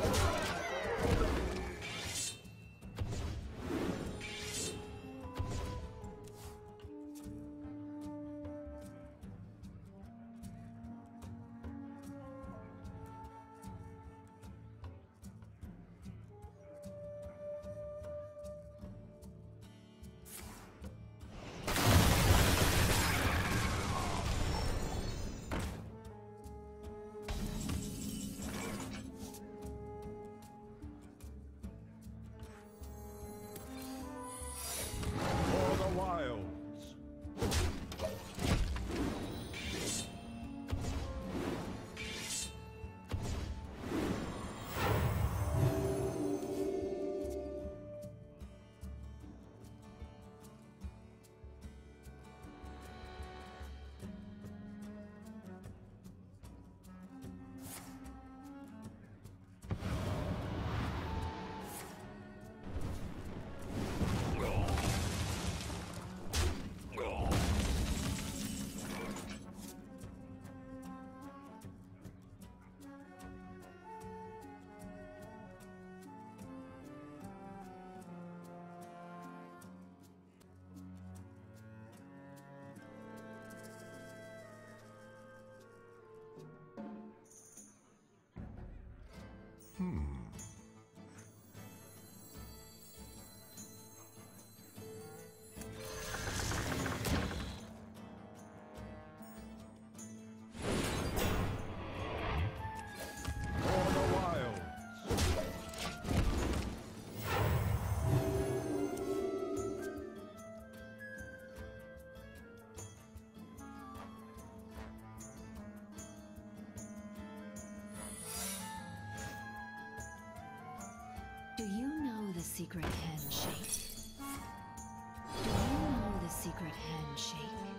secret handshake? Do you know the secret handshake?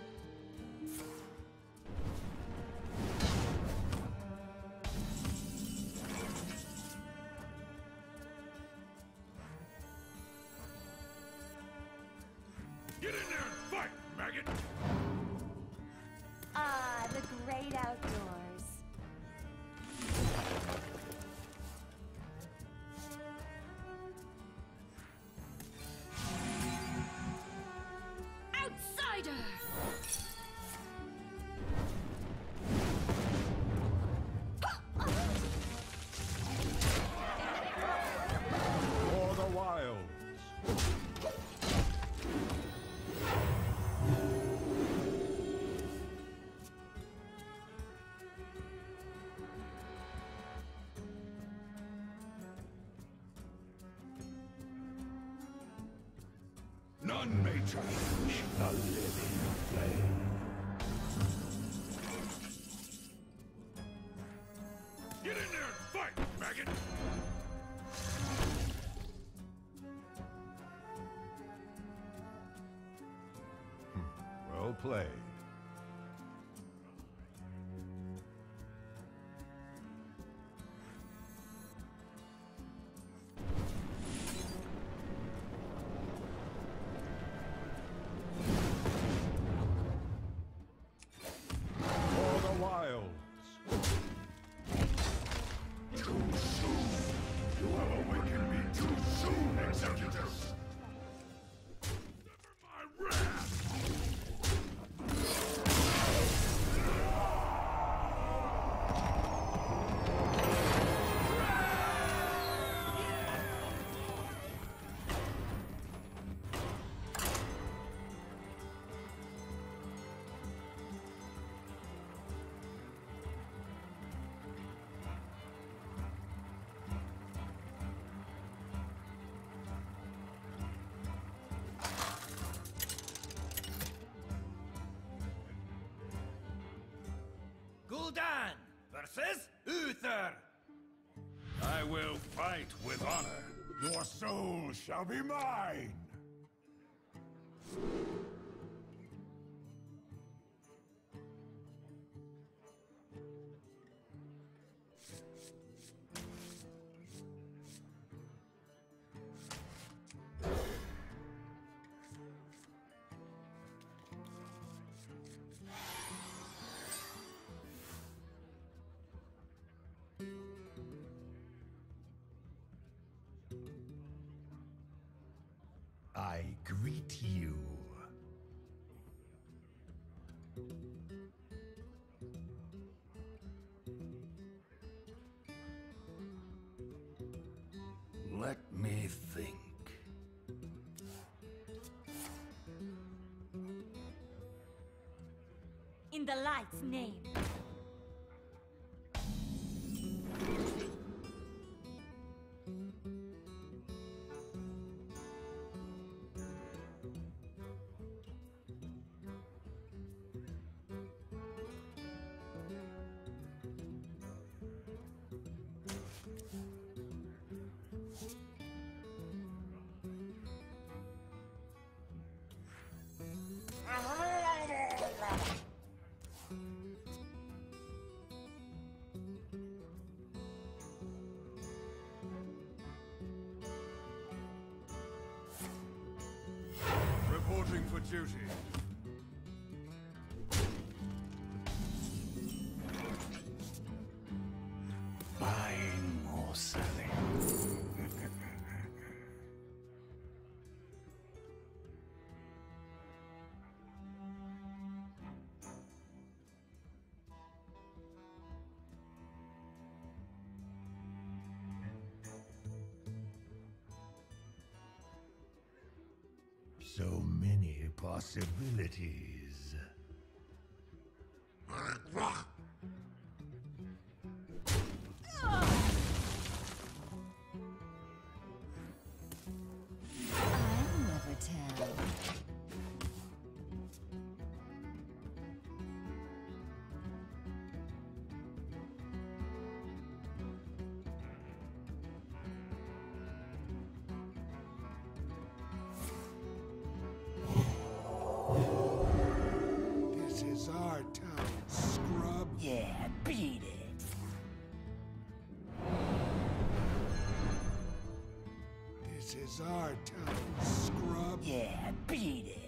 Get in there and fight, maggot! Ah, the great outdoors. Outsider! For the wilds. None may challenge the living flame. Get in there and fight, maggot! Well played. For the wilds. Too soon. You have awakened me too soon, Executus. My wrath! Gul'dan versus Uther. I will fight with honor. Your soul shall be mine! I greet you. Let me think. In the light's name. Reporting for duty. Buying or selling. So many possibilities. I'll never tell. It's our town, scrub. Yeah, beat it.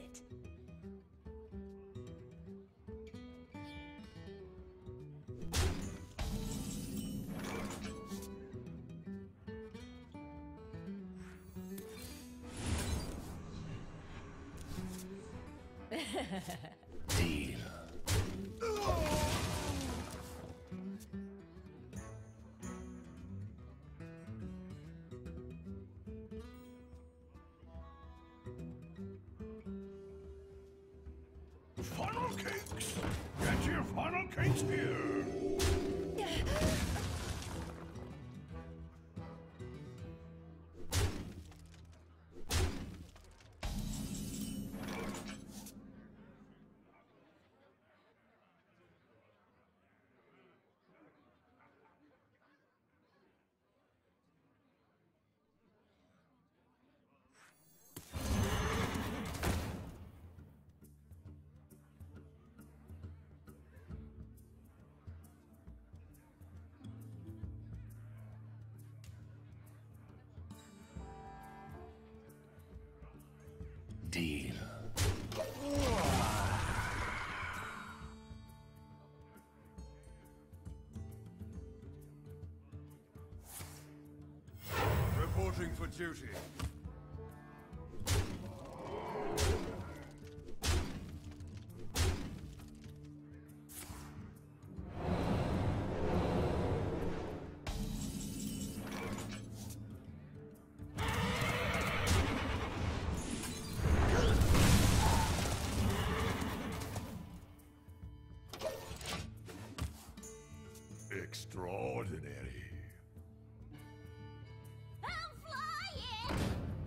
Deal. Funnel cakes! Get your funnel cakes here! Deal. Reporting for duty. Extraordinary. I'm flying!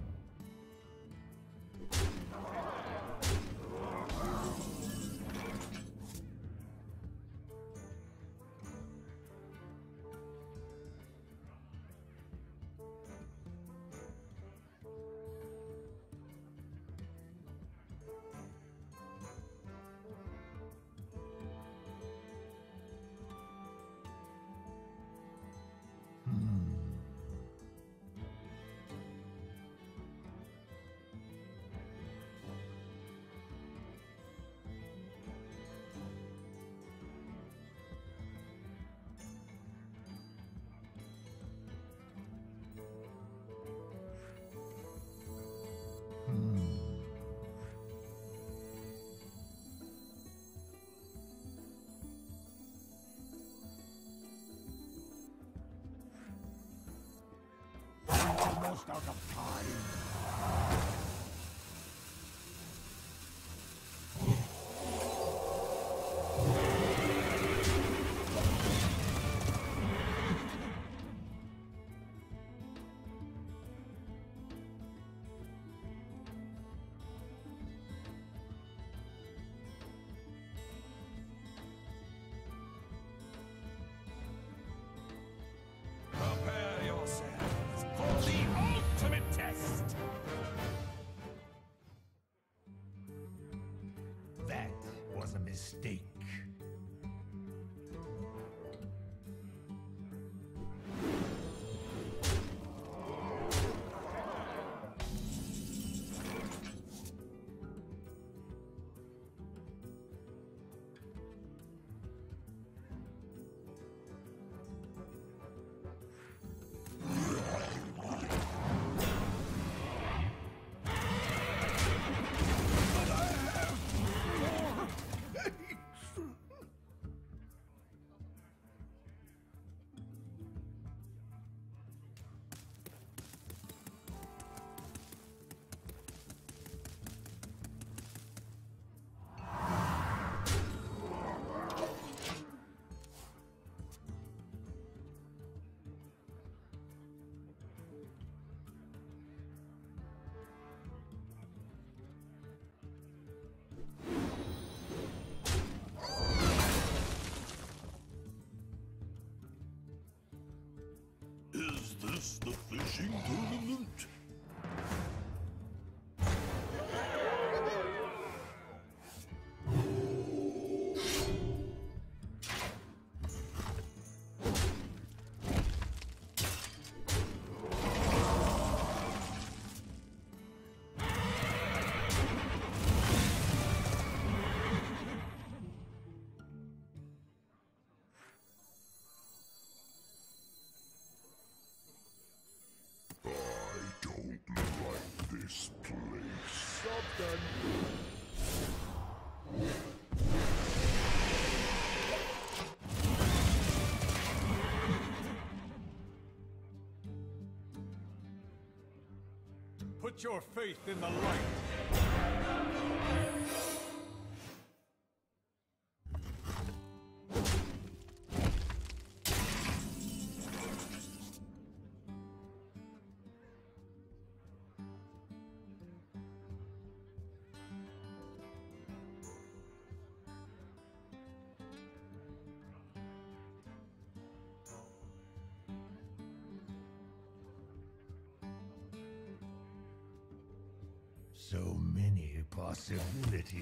Almost out of time. Prepare yourselves for the ultimate test! That was a mistake. Is this the fishing tournament? done. Put your faith in the light. So many possibilities.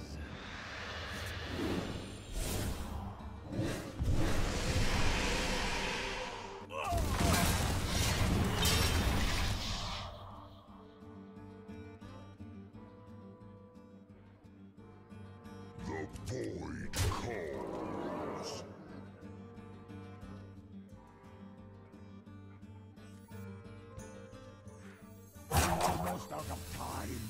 The void calls. Almost out of time.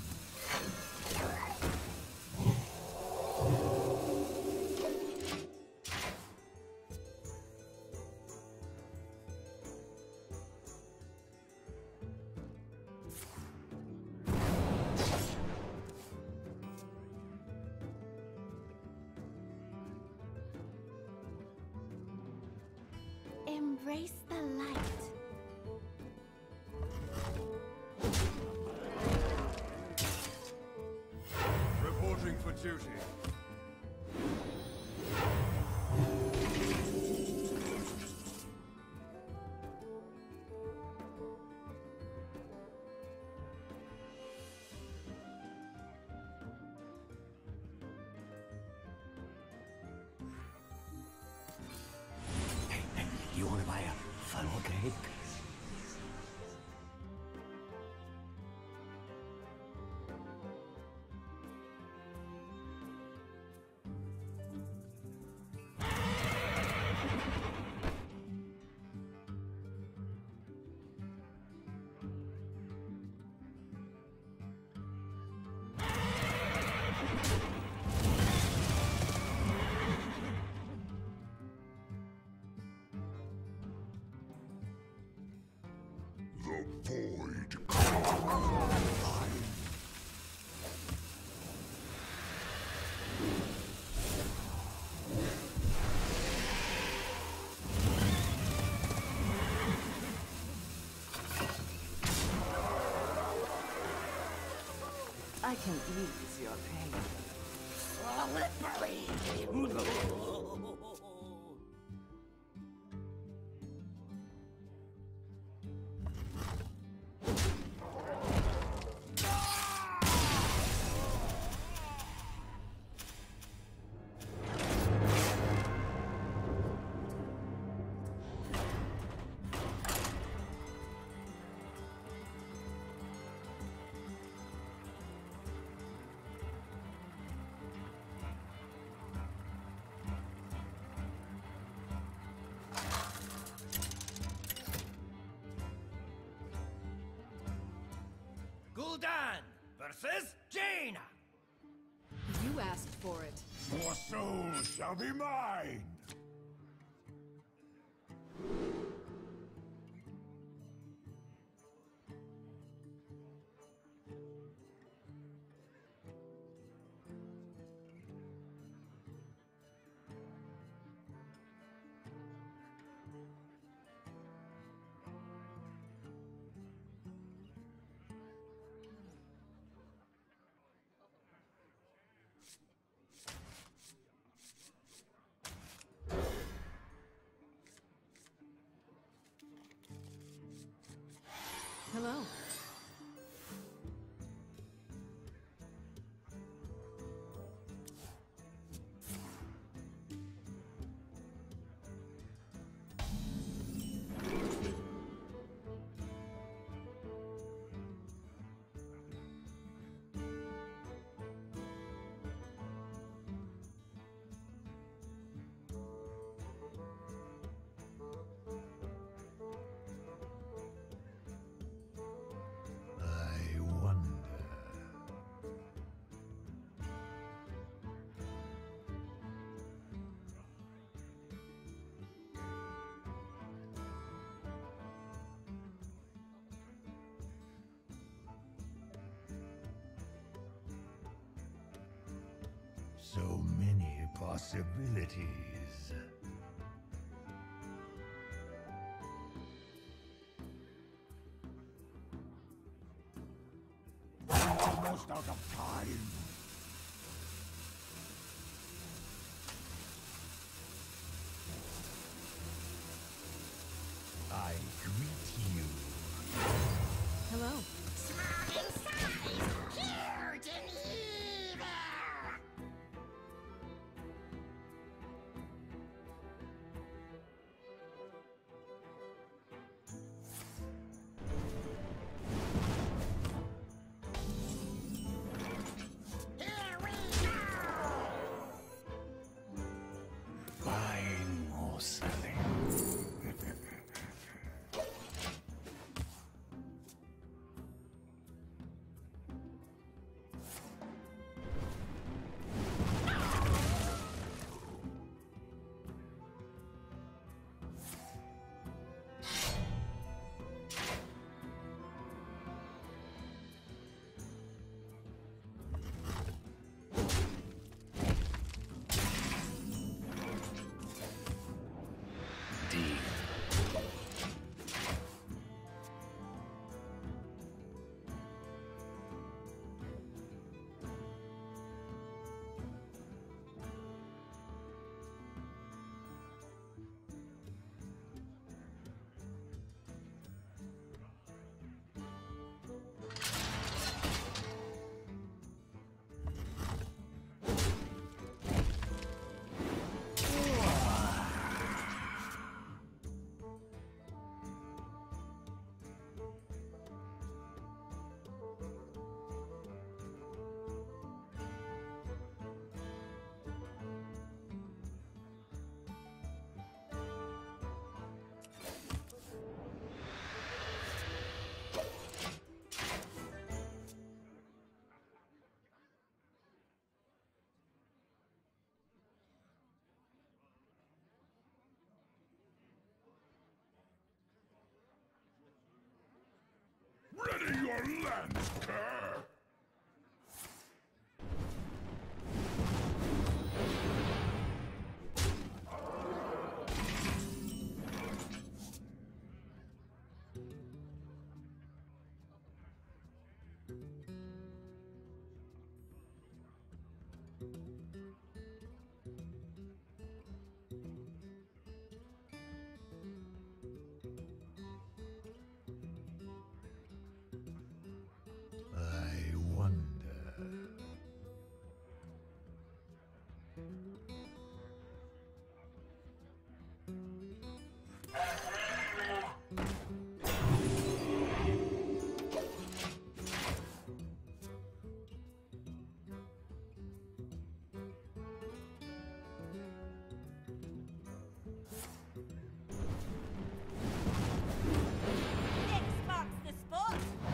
Embrace the light. Reporting for duty. You want to buy a funnel cake? The void calls. I can ease your pain. Gul'dan versus Jaina. You asked for it. Your soul shall be mine! Hello. So many possibilities. I'm almost out of time. I greet you. Hello. Small in size, huge in evil! Here we go! Buying or selling. Ready your lance, cur! I wonder. Next marks the spot.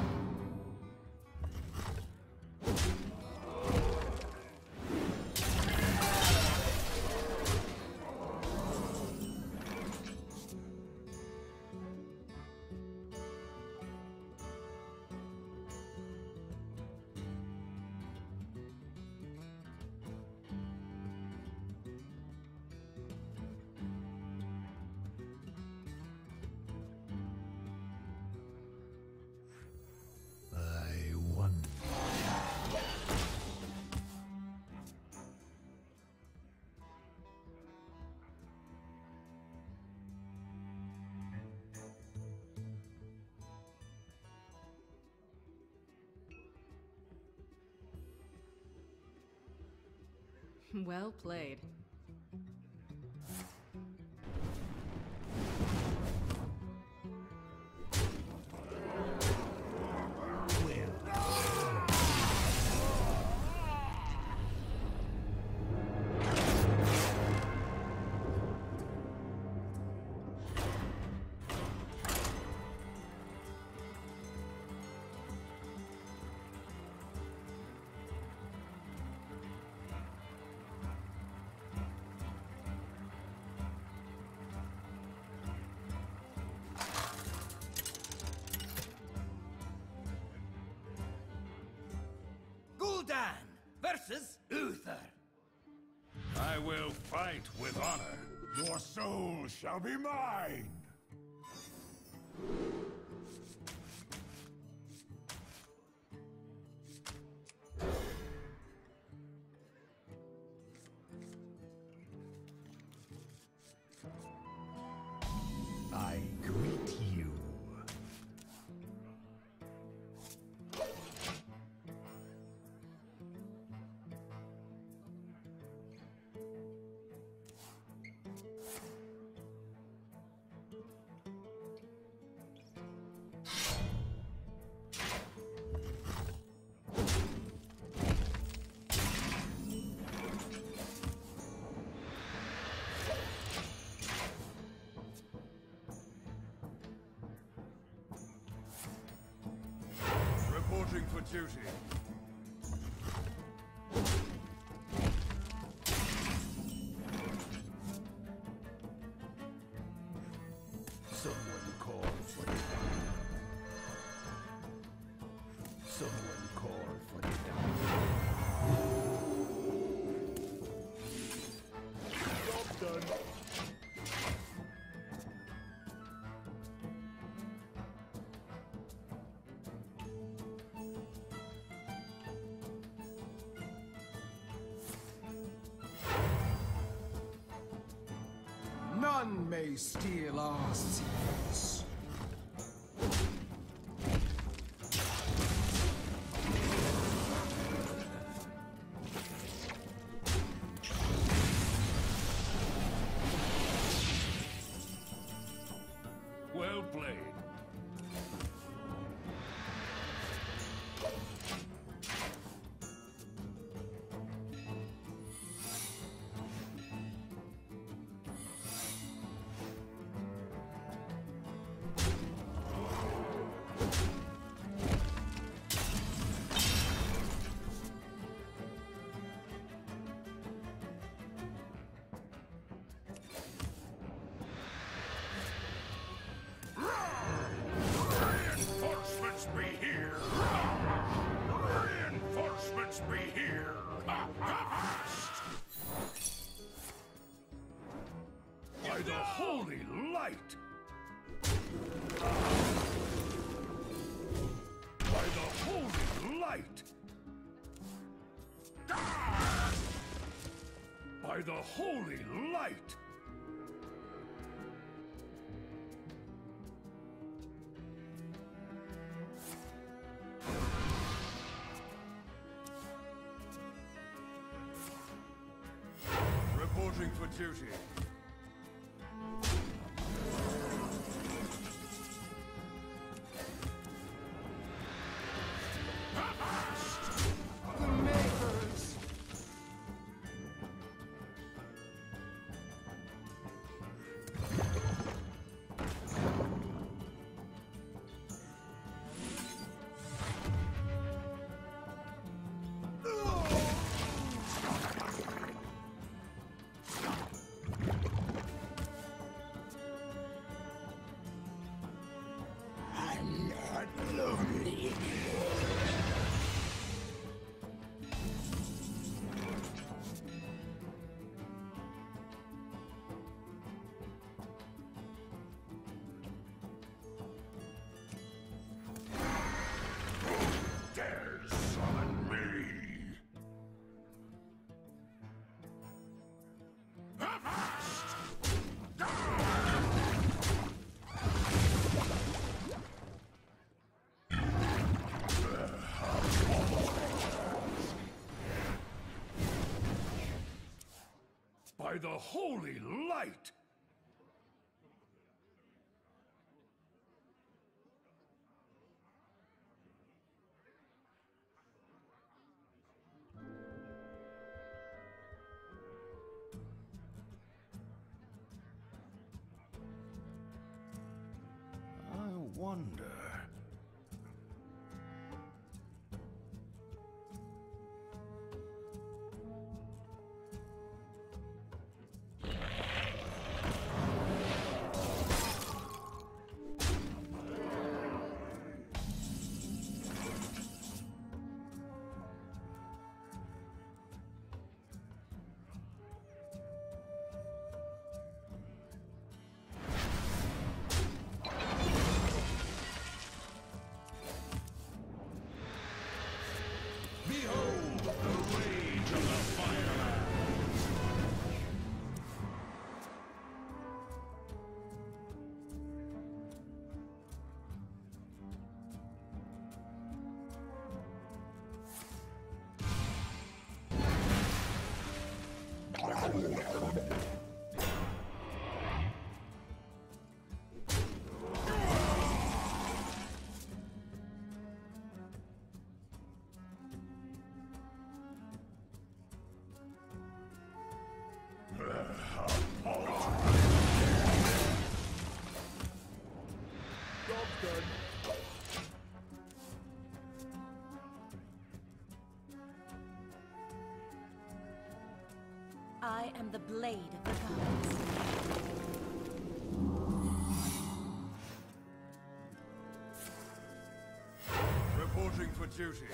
I wonder. Well played. Gul'dan versus Uther. I will fight with honor. Your soul shall be mine! I greet you. Reporting for duty. Someone call for the down. Someone call for the down. Job done. None may steal our secrets. Well played. Reinforcements be here! Reinforcements be here! By the holy light! By the holy light! By the holy light! Reporting for duty. The makers! I'm not lonely anymore. Dare summon me! By the holy light! I wonder... I am the blade of the gods. Reporting for duty.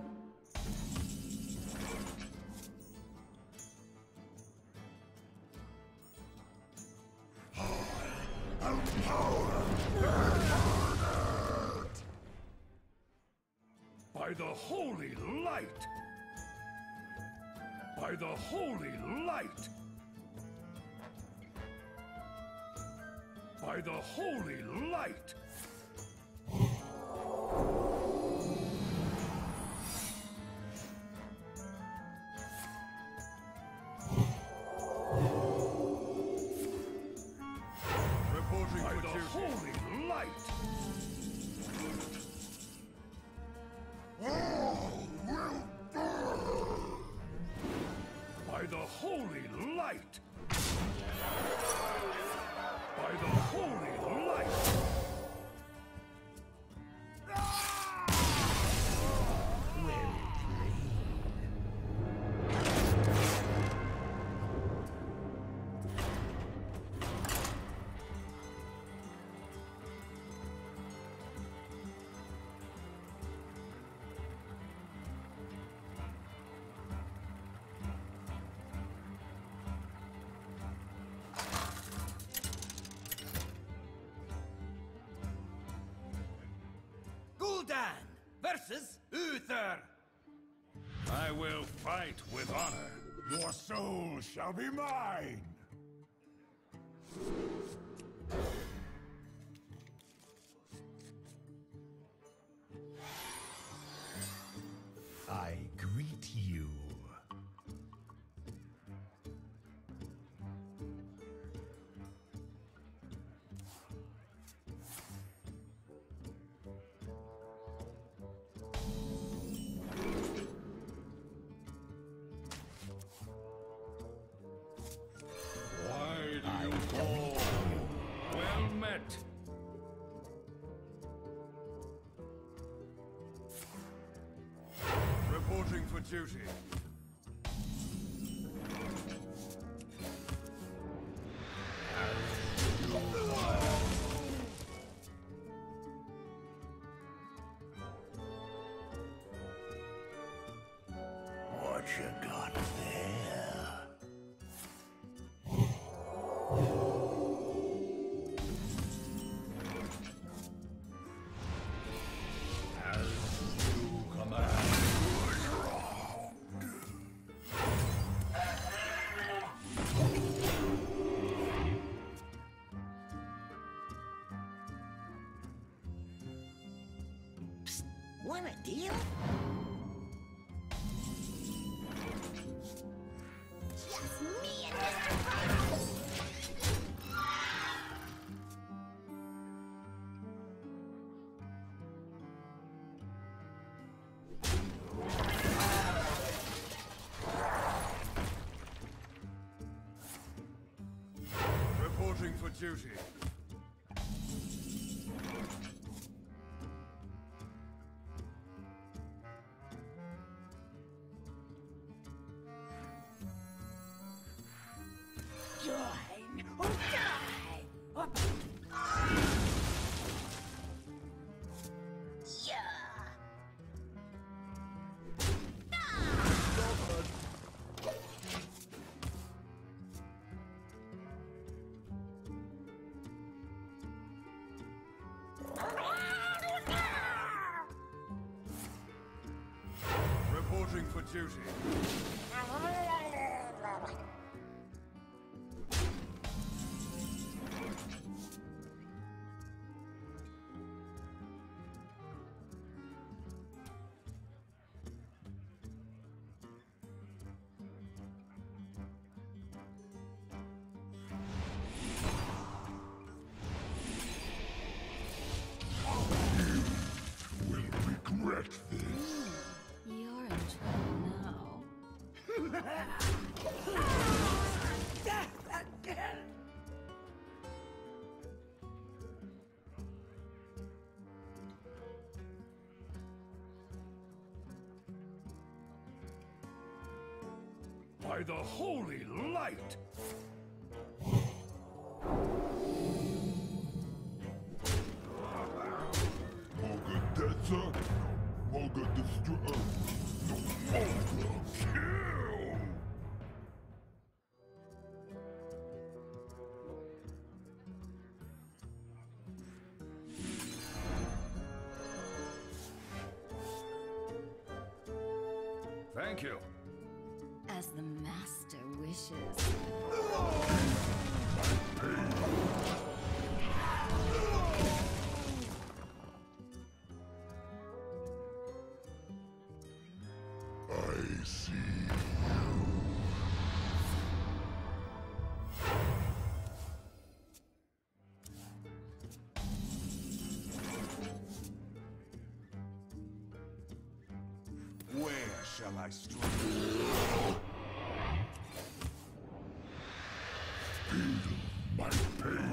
By the holy light! By the holy light! By the holy light! Reporting by the holy light! By the holy light! By the holy light! Well played. Gul'dan versus Uther. I will fight with honor. Your soul shall be mine! I greet you. Why do you call? Well met. Reporting for duty. What you got there? As you command. Want a deal? Just me and Mister Crossroads. Reporting for duty. Join or die. Up. Yeah. Reporting for duty. Will regret this. You're in trouble now. By the holy light! Mogę deca, mogę destroy. No mogę kill! Thank you. As the master wishes. I see Where shall I strike? Feel my pain.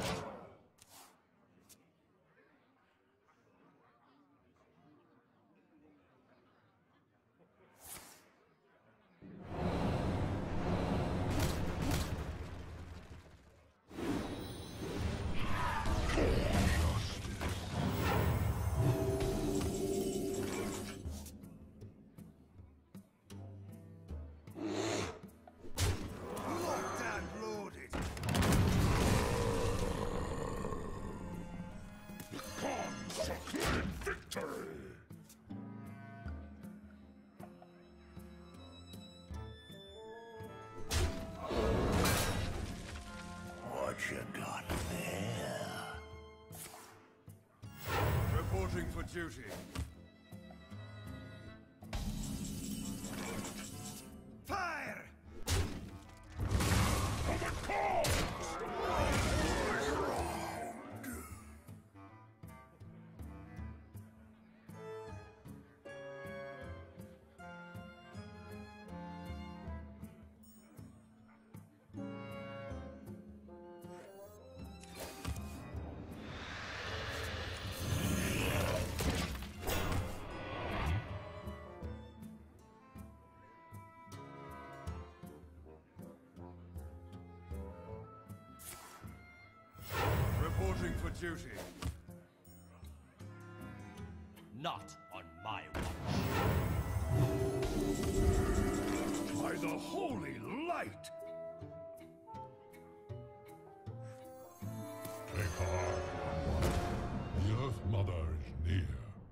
Locked and loaded. Consecrated victory! What you got there? Reporting for duty. Fire! For the cause! Reporting for duty. Not on my watch. By the holy light! Take heart. The Earth Mother is near.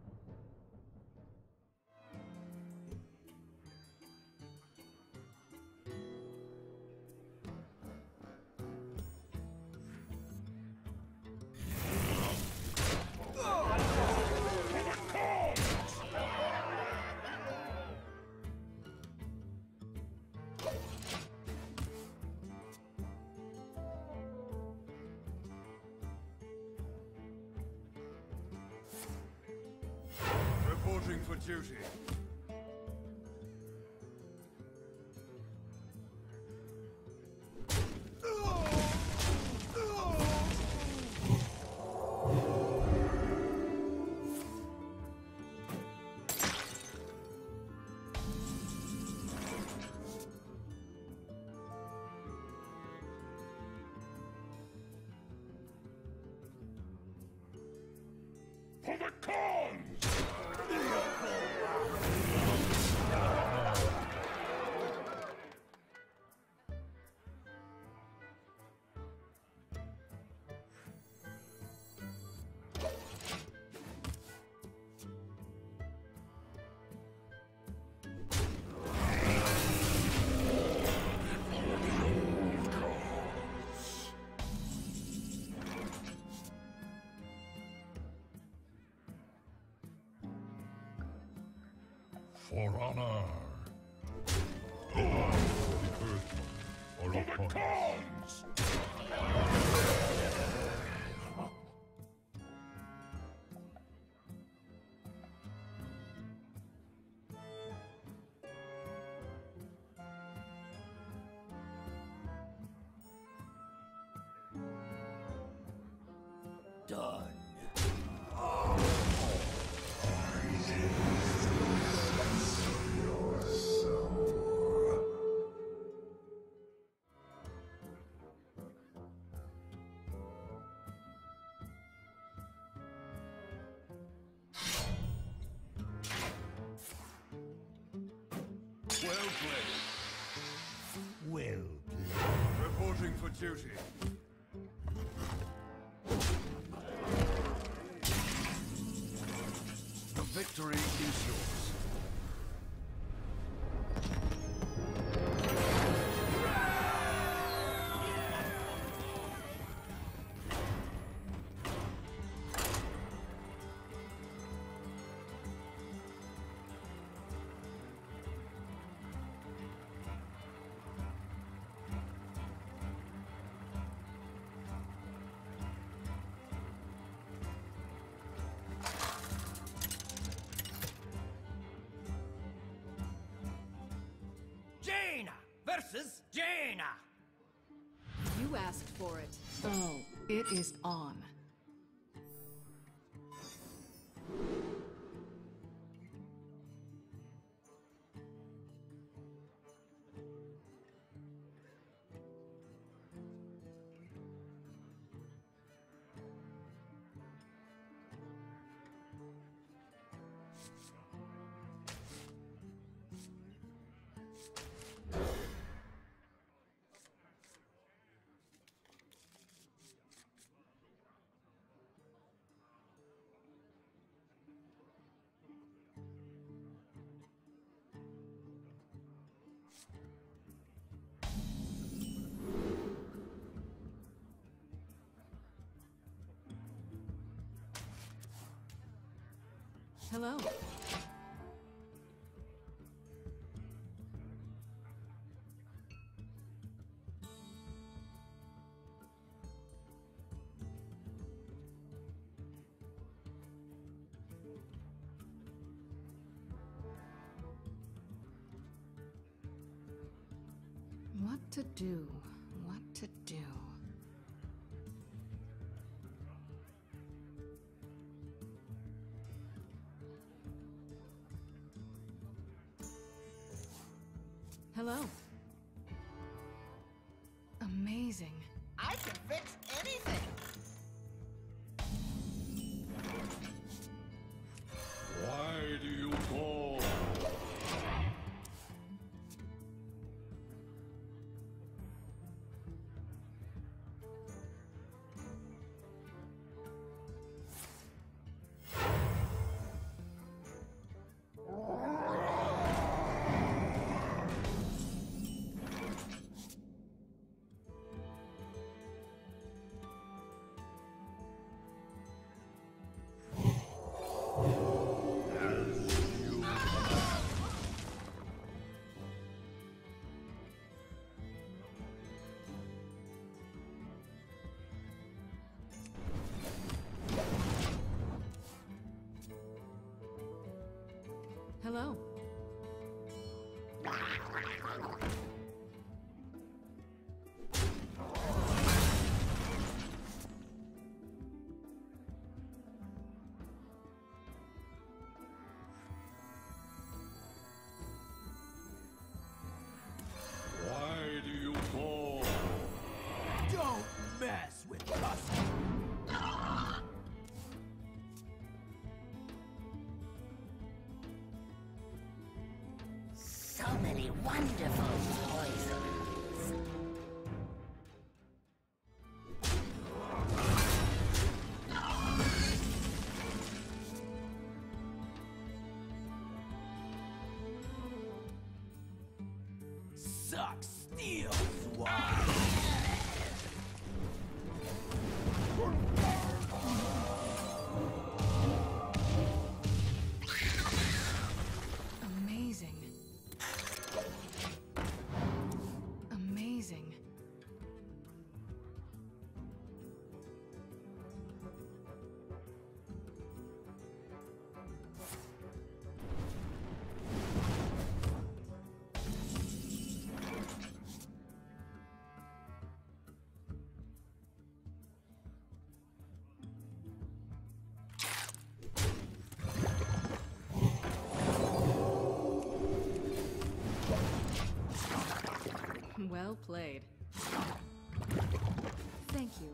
Reporting for duty. For the cause! For honor. The Earth are upon us. Done. Well played. Well Reporting for duty. The victory is yours. Jaina versus Jaina. You asked for it. Oh, it is on. Hello. What to do? What to do? Hello. Amazing. I can fix anything. Why do you call? Hello. Why do you call? Don't mess with custom. So many wonderful poisons. Suck steel, swine. Amazing. Amazing. Well played. Thank you.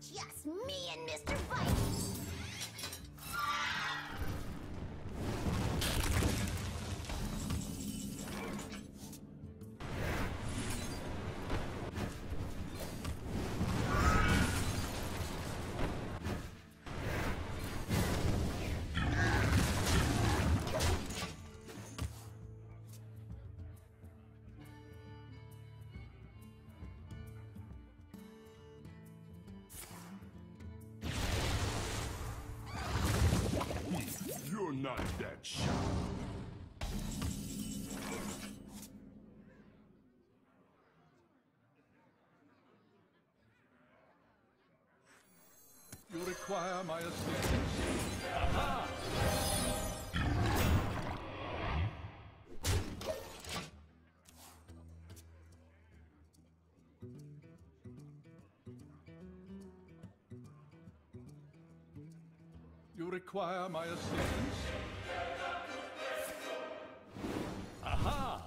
Just me and Mister Bite. You're not that sharp. You require my assistance. Aha! You require my assistance. Aha!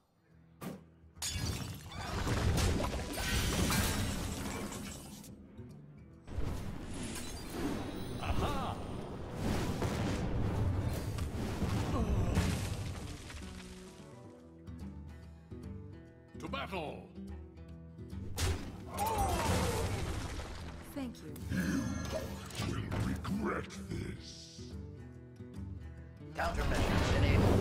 Aha! To battle! Thank you. Will regret this. Countermeasures enabled.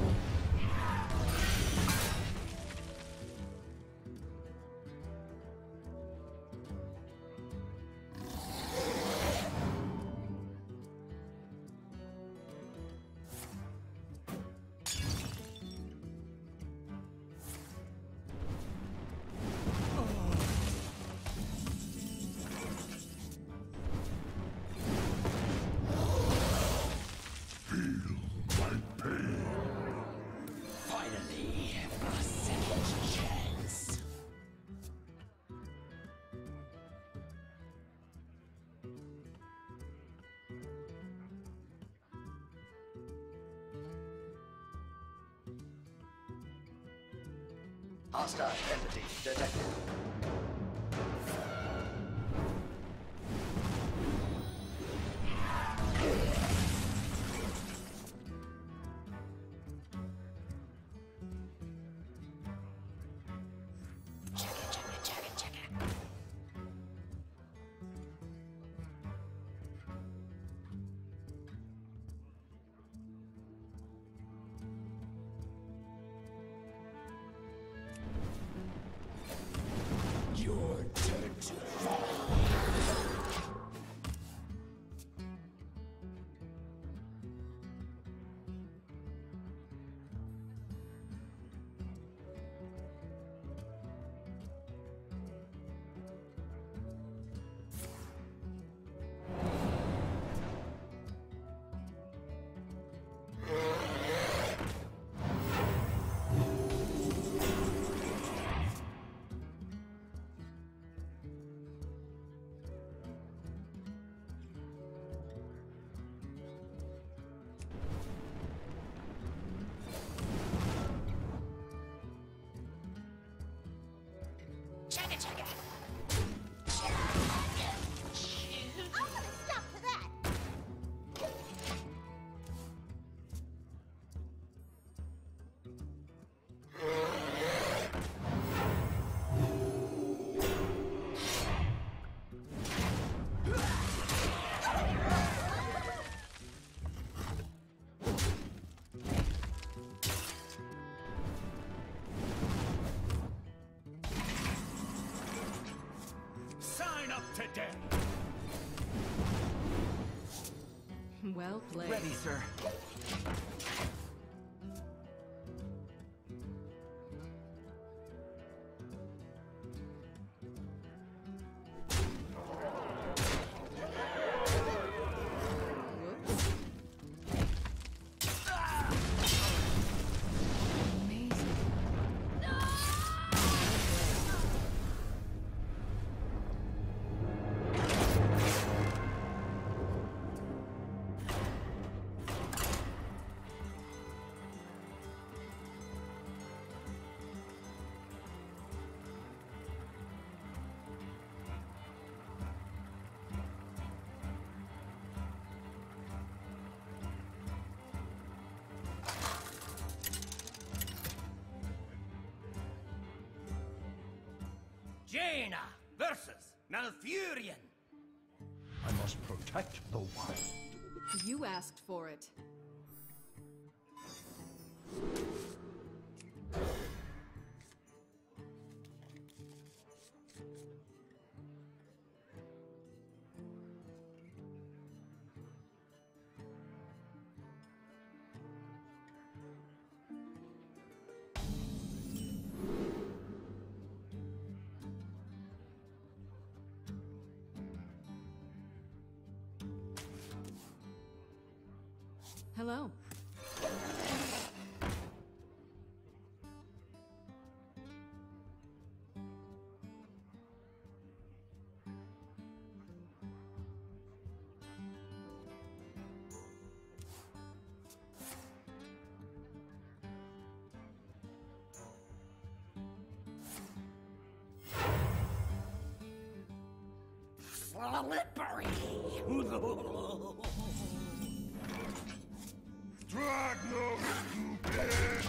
Hostile entity detected. Check it, check it, check it, check it. Your turn to fall. Check it, check it. I'm gonna stop to that. Sign up to death! Well played. Ready, sir. Whoops. Amazing. Jaina versus Malfurion. I must protect the wild. You asked for it. Hello. Slippery. Drag no stupid!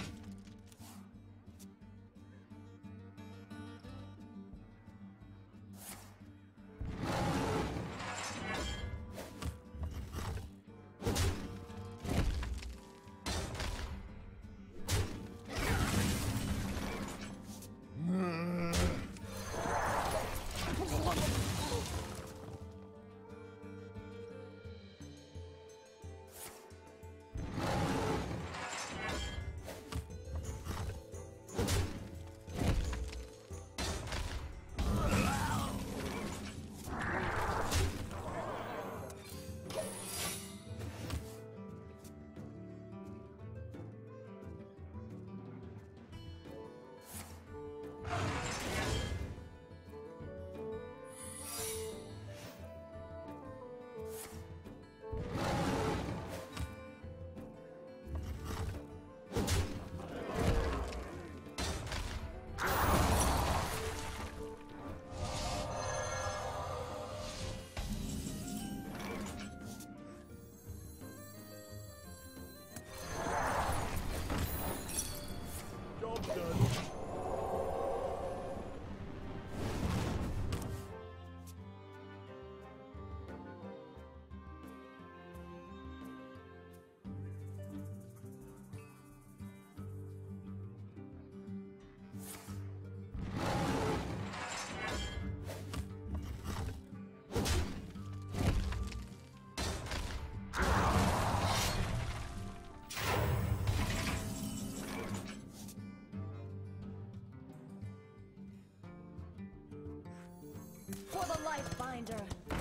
For the Life Binder.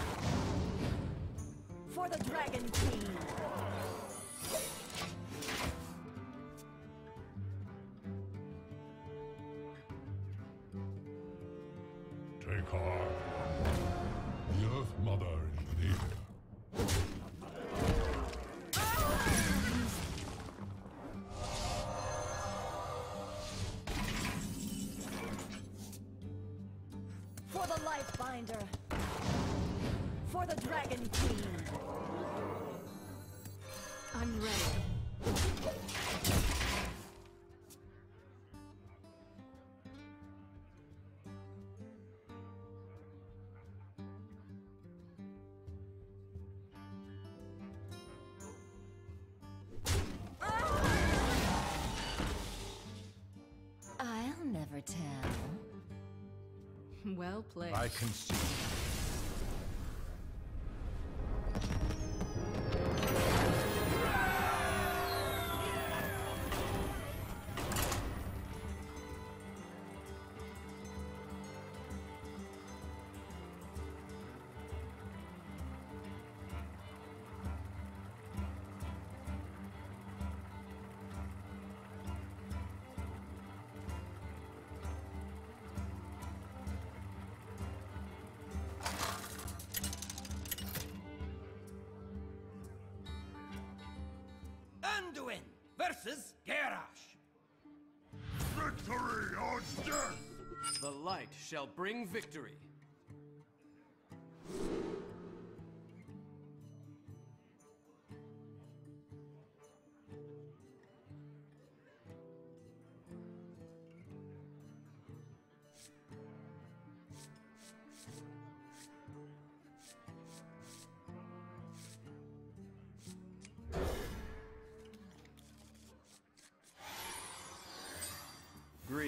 For the Dragon Queen. Take heart. The Earth Mother is near. For the Life Binder. For the Dragon Queen. I'm ready. I'll never tell. Well played. I can see. Anduin versus Garrosh. Victory or death! The light shall bring victory.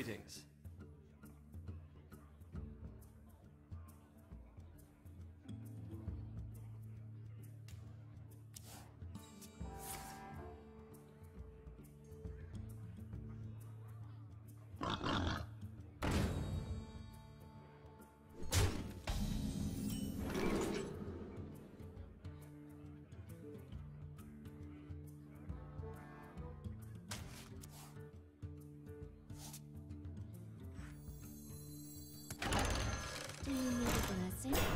Greetings. Do you need a blessing?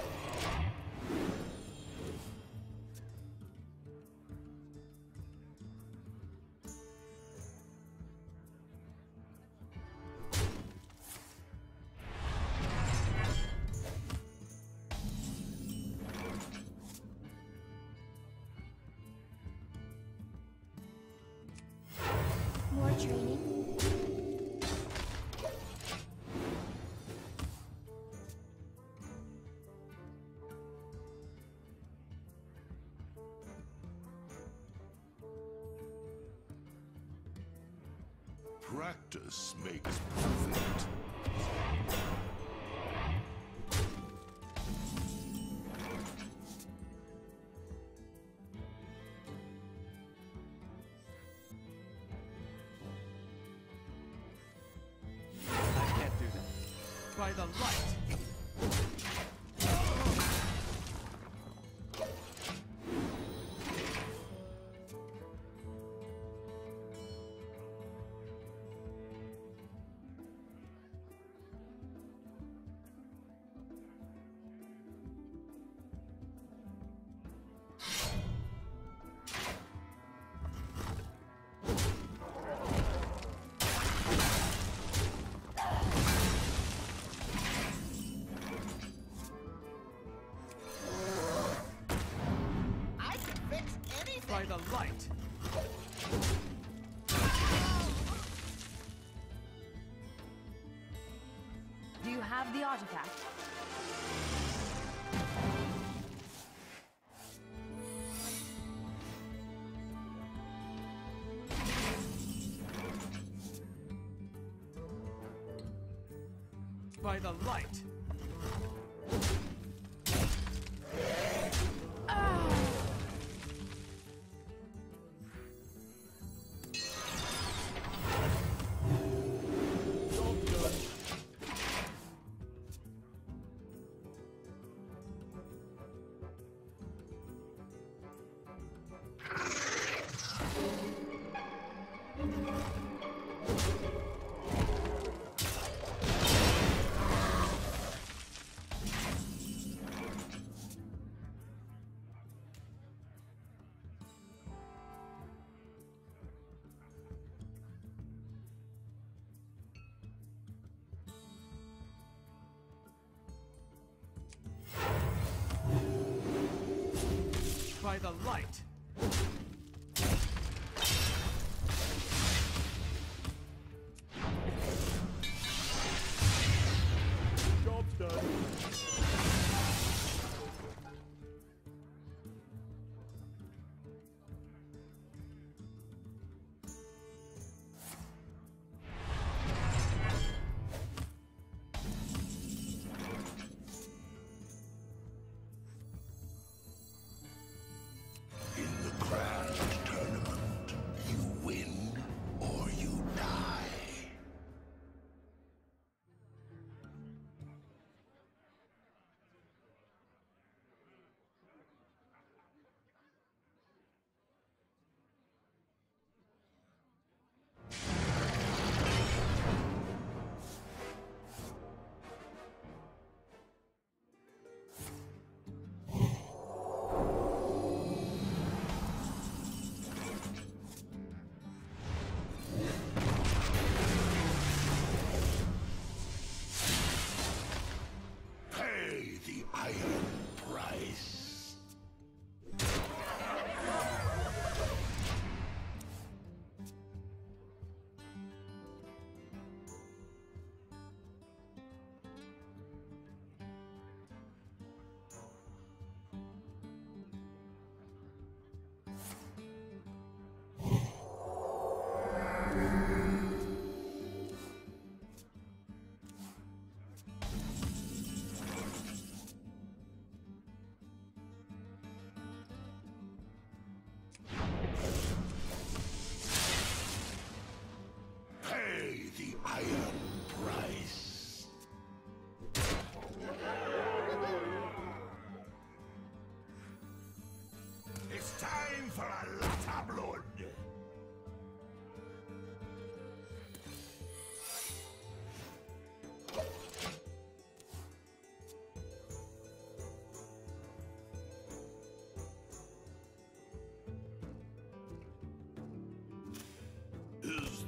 More training? Practice makes perfect. I can't do that. By the light! I can fix anything. By the light! Do you have the artifact? By the light! By the light! Job's done. In the crowd.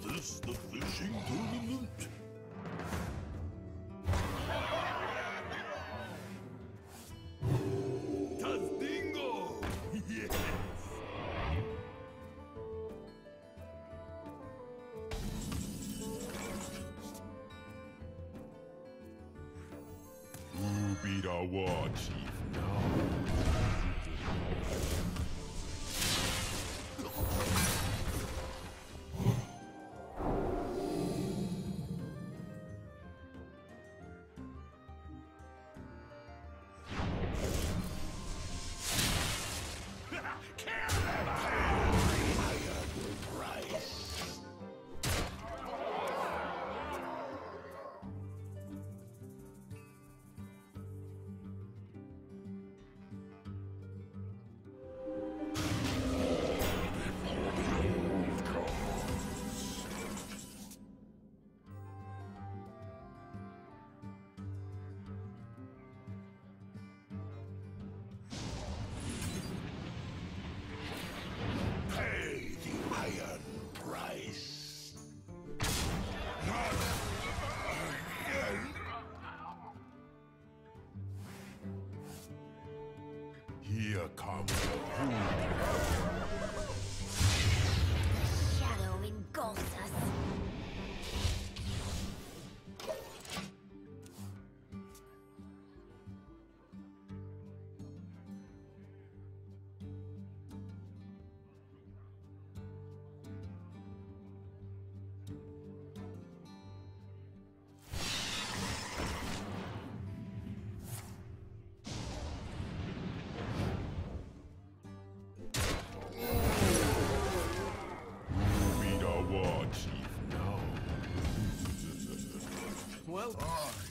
this the fishing tournament? Tastingo! Yes! Who beat our war chief now? Here comes the food. Shadow engulfs us. Well,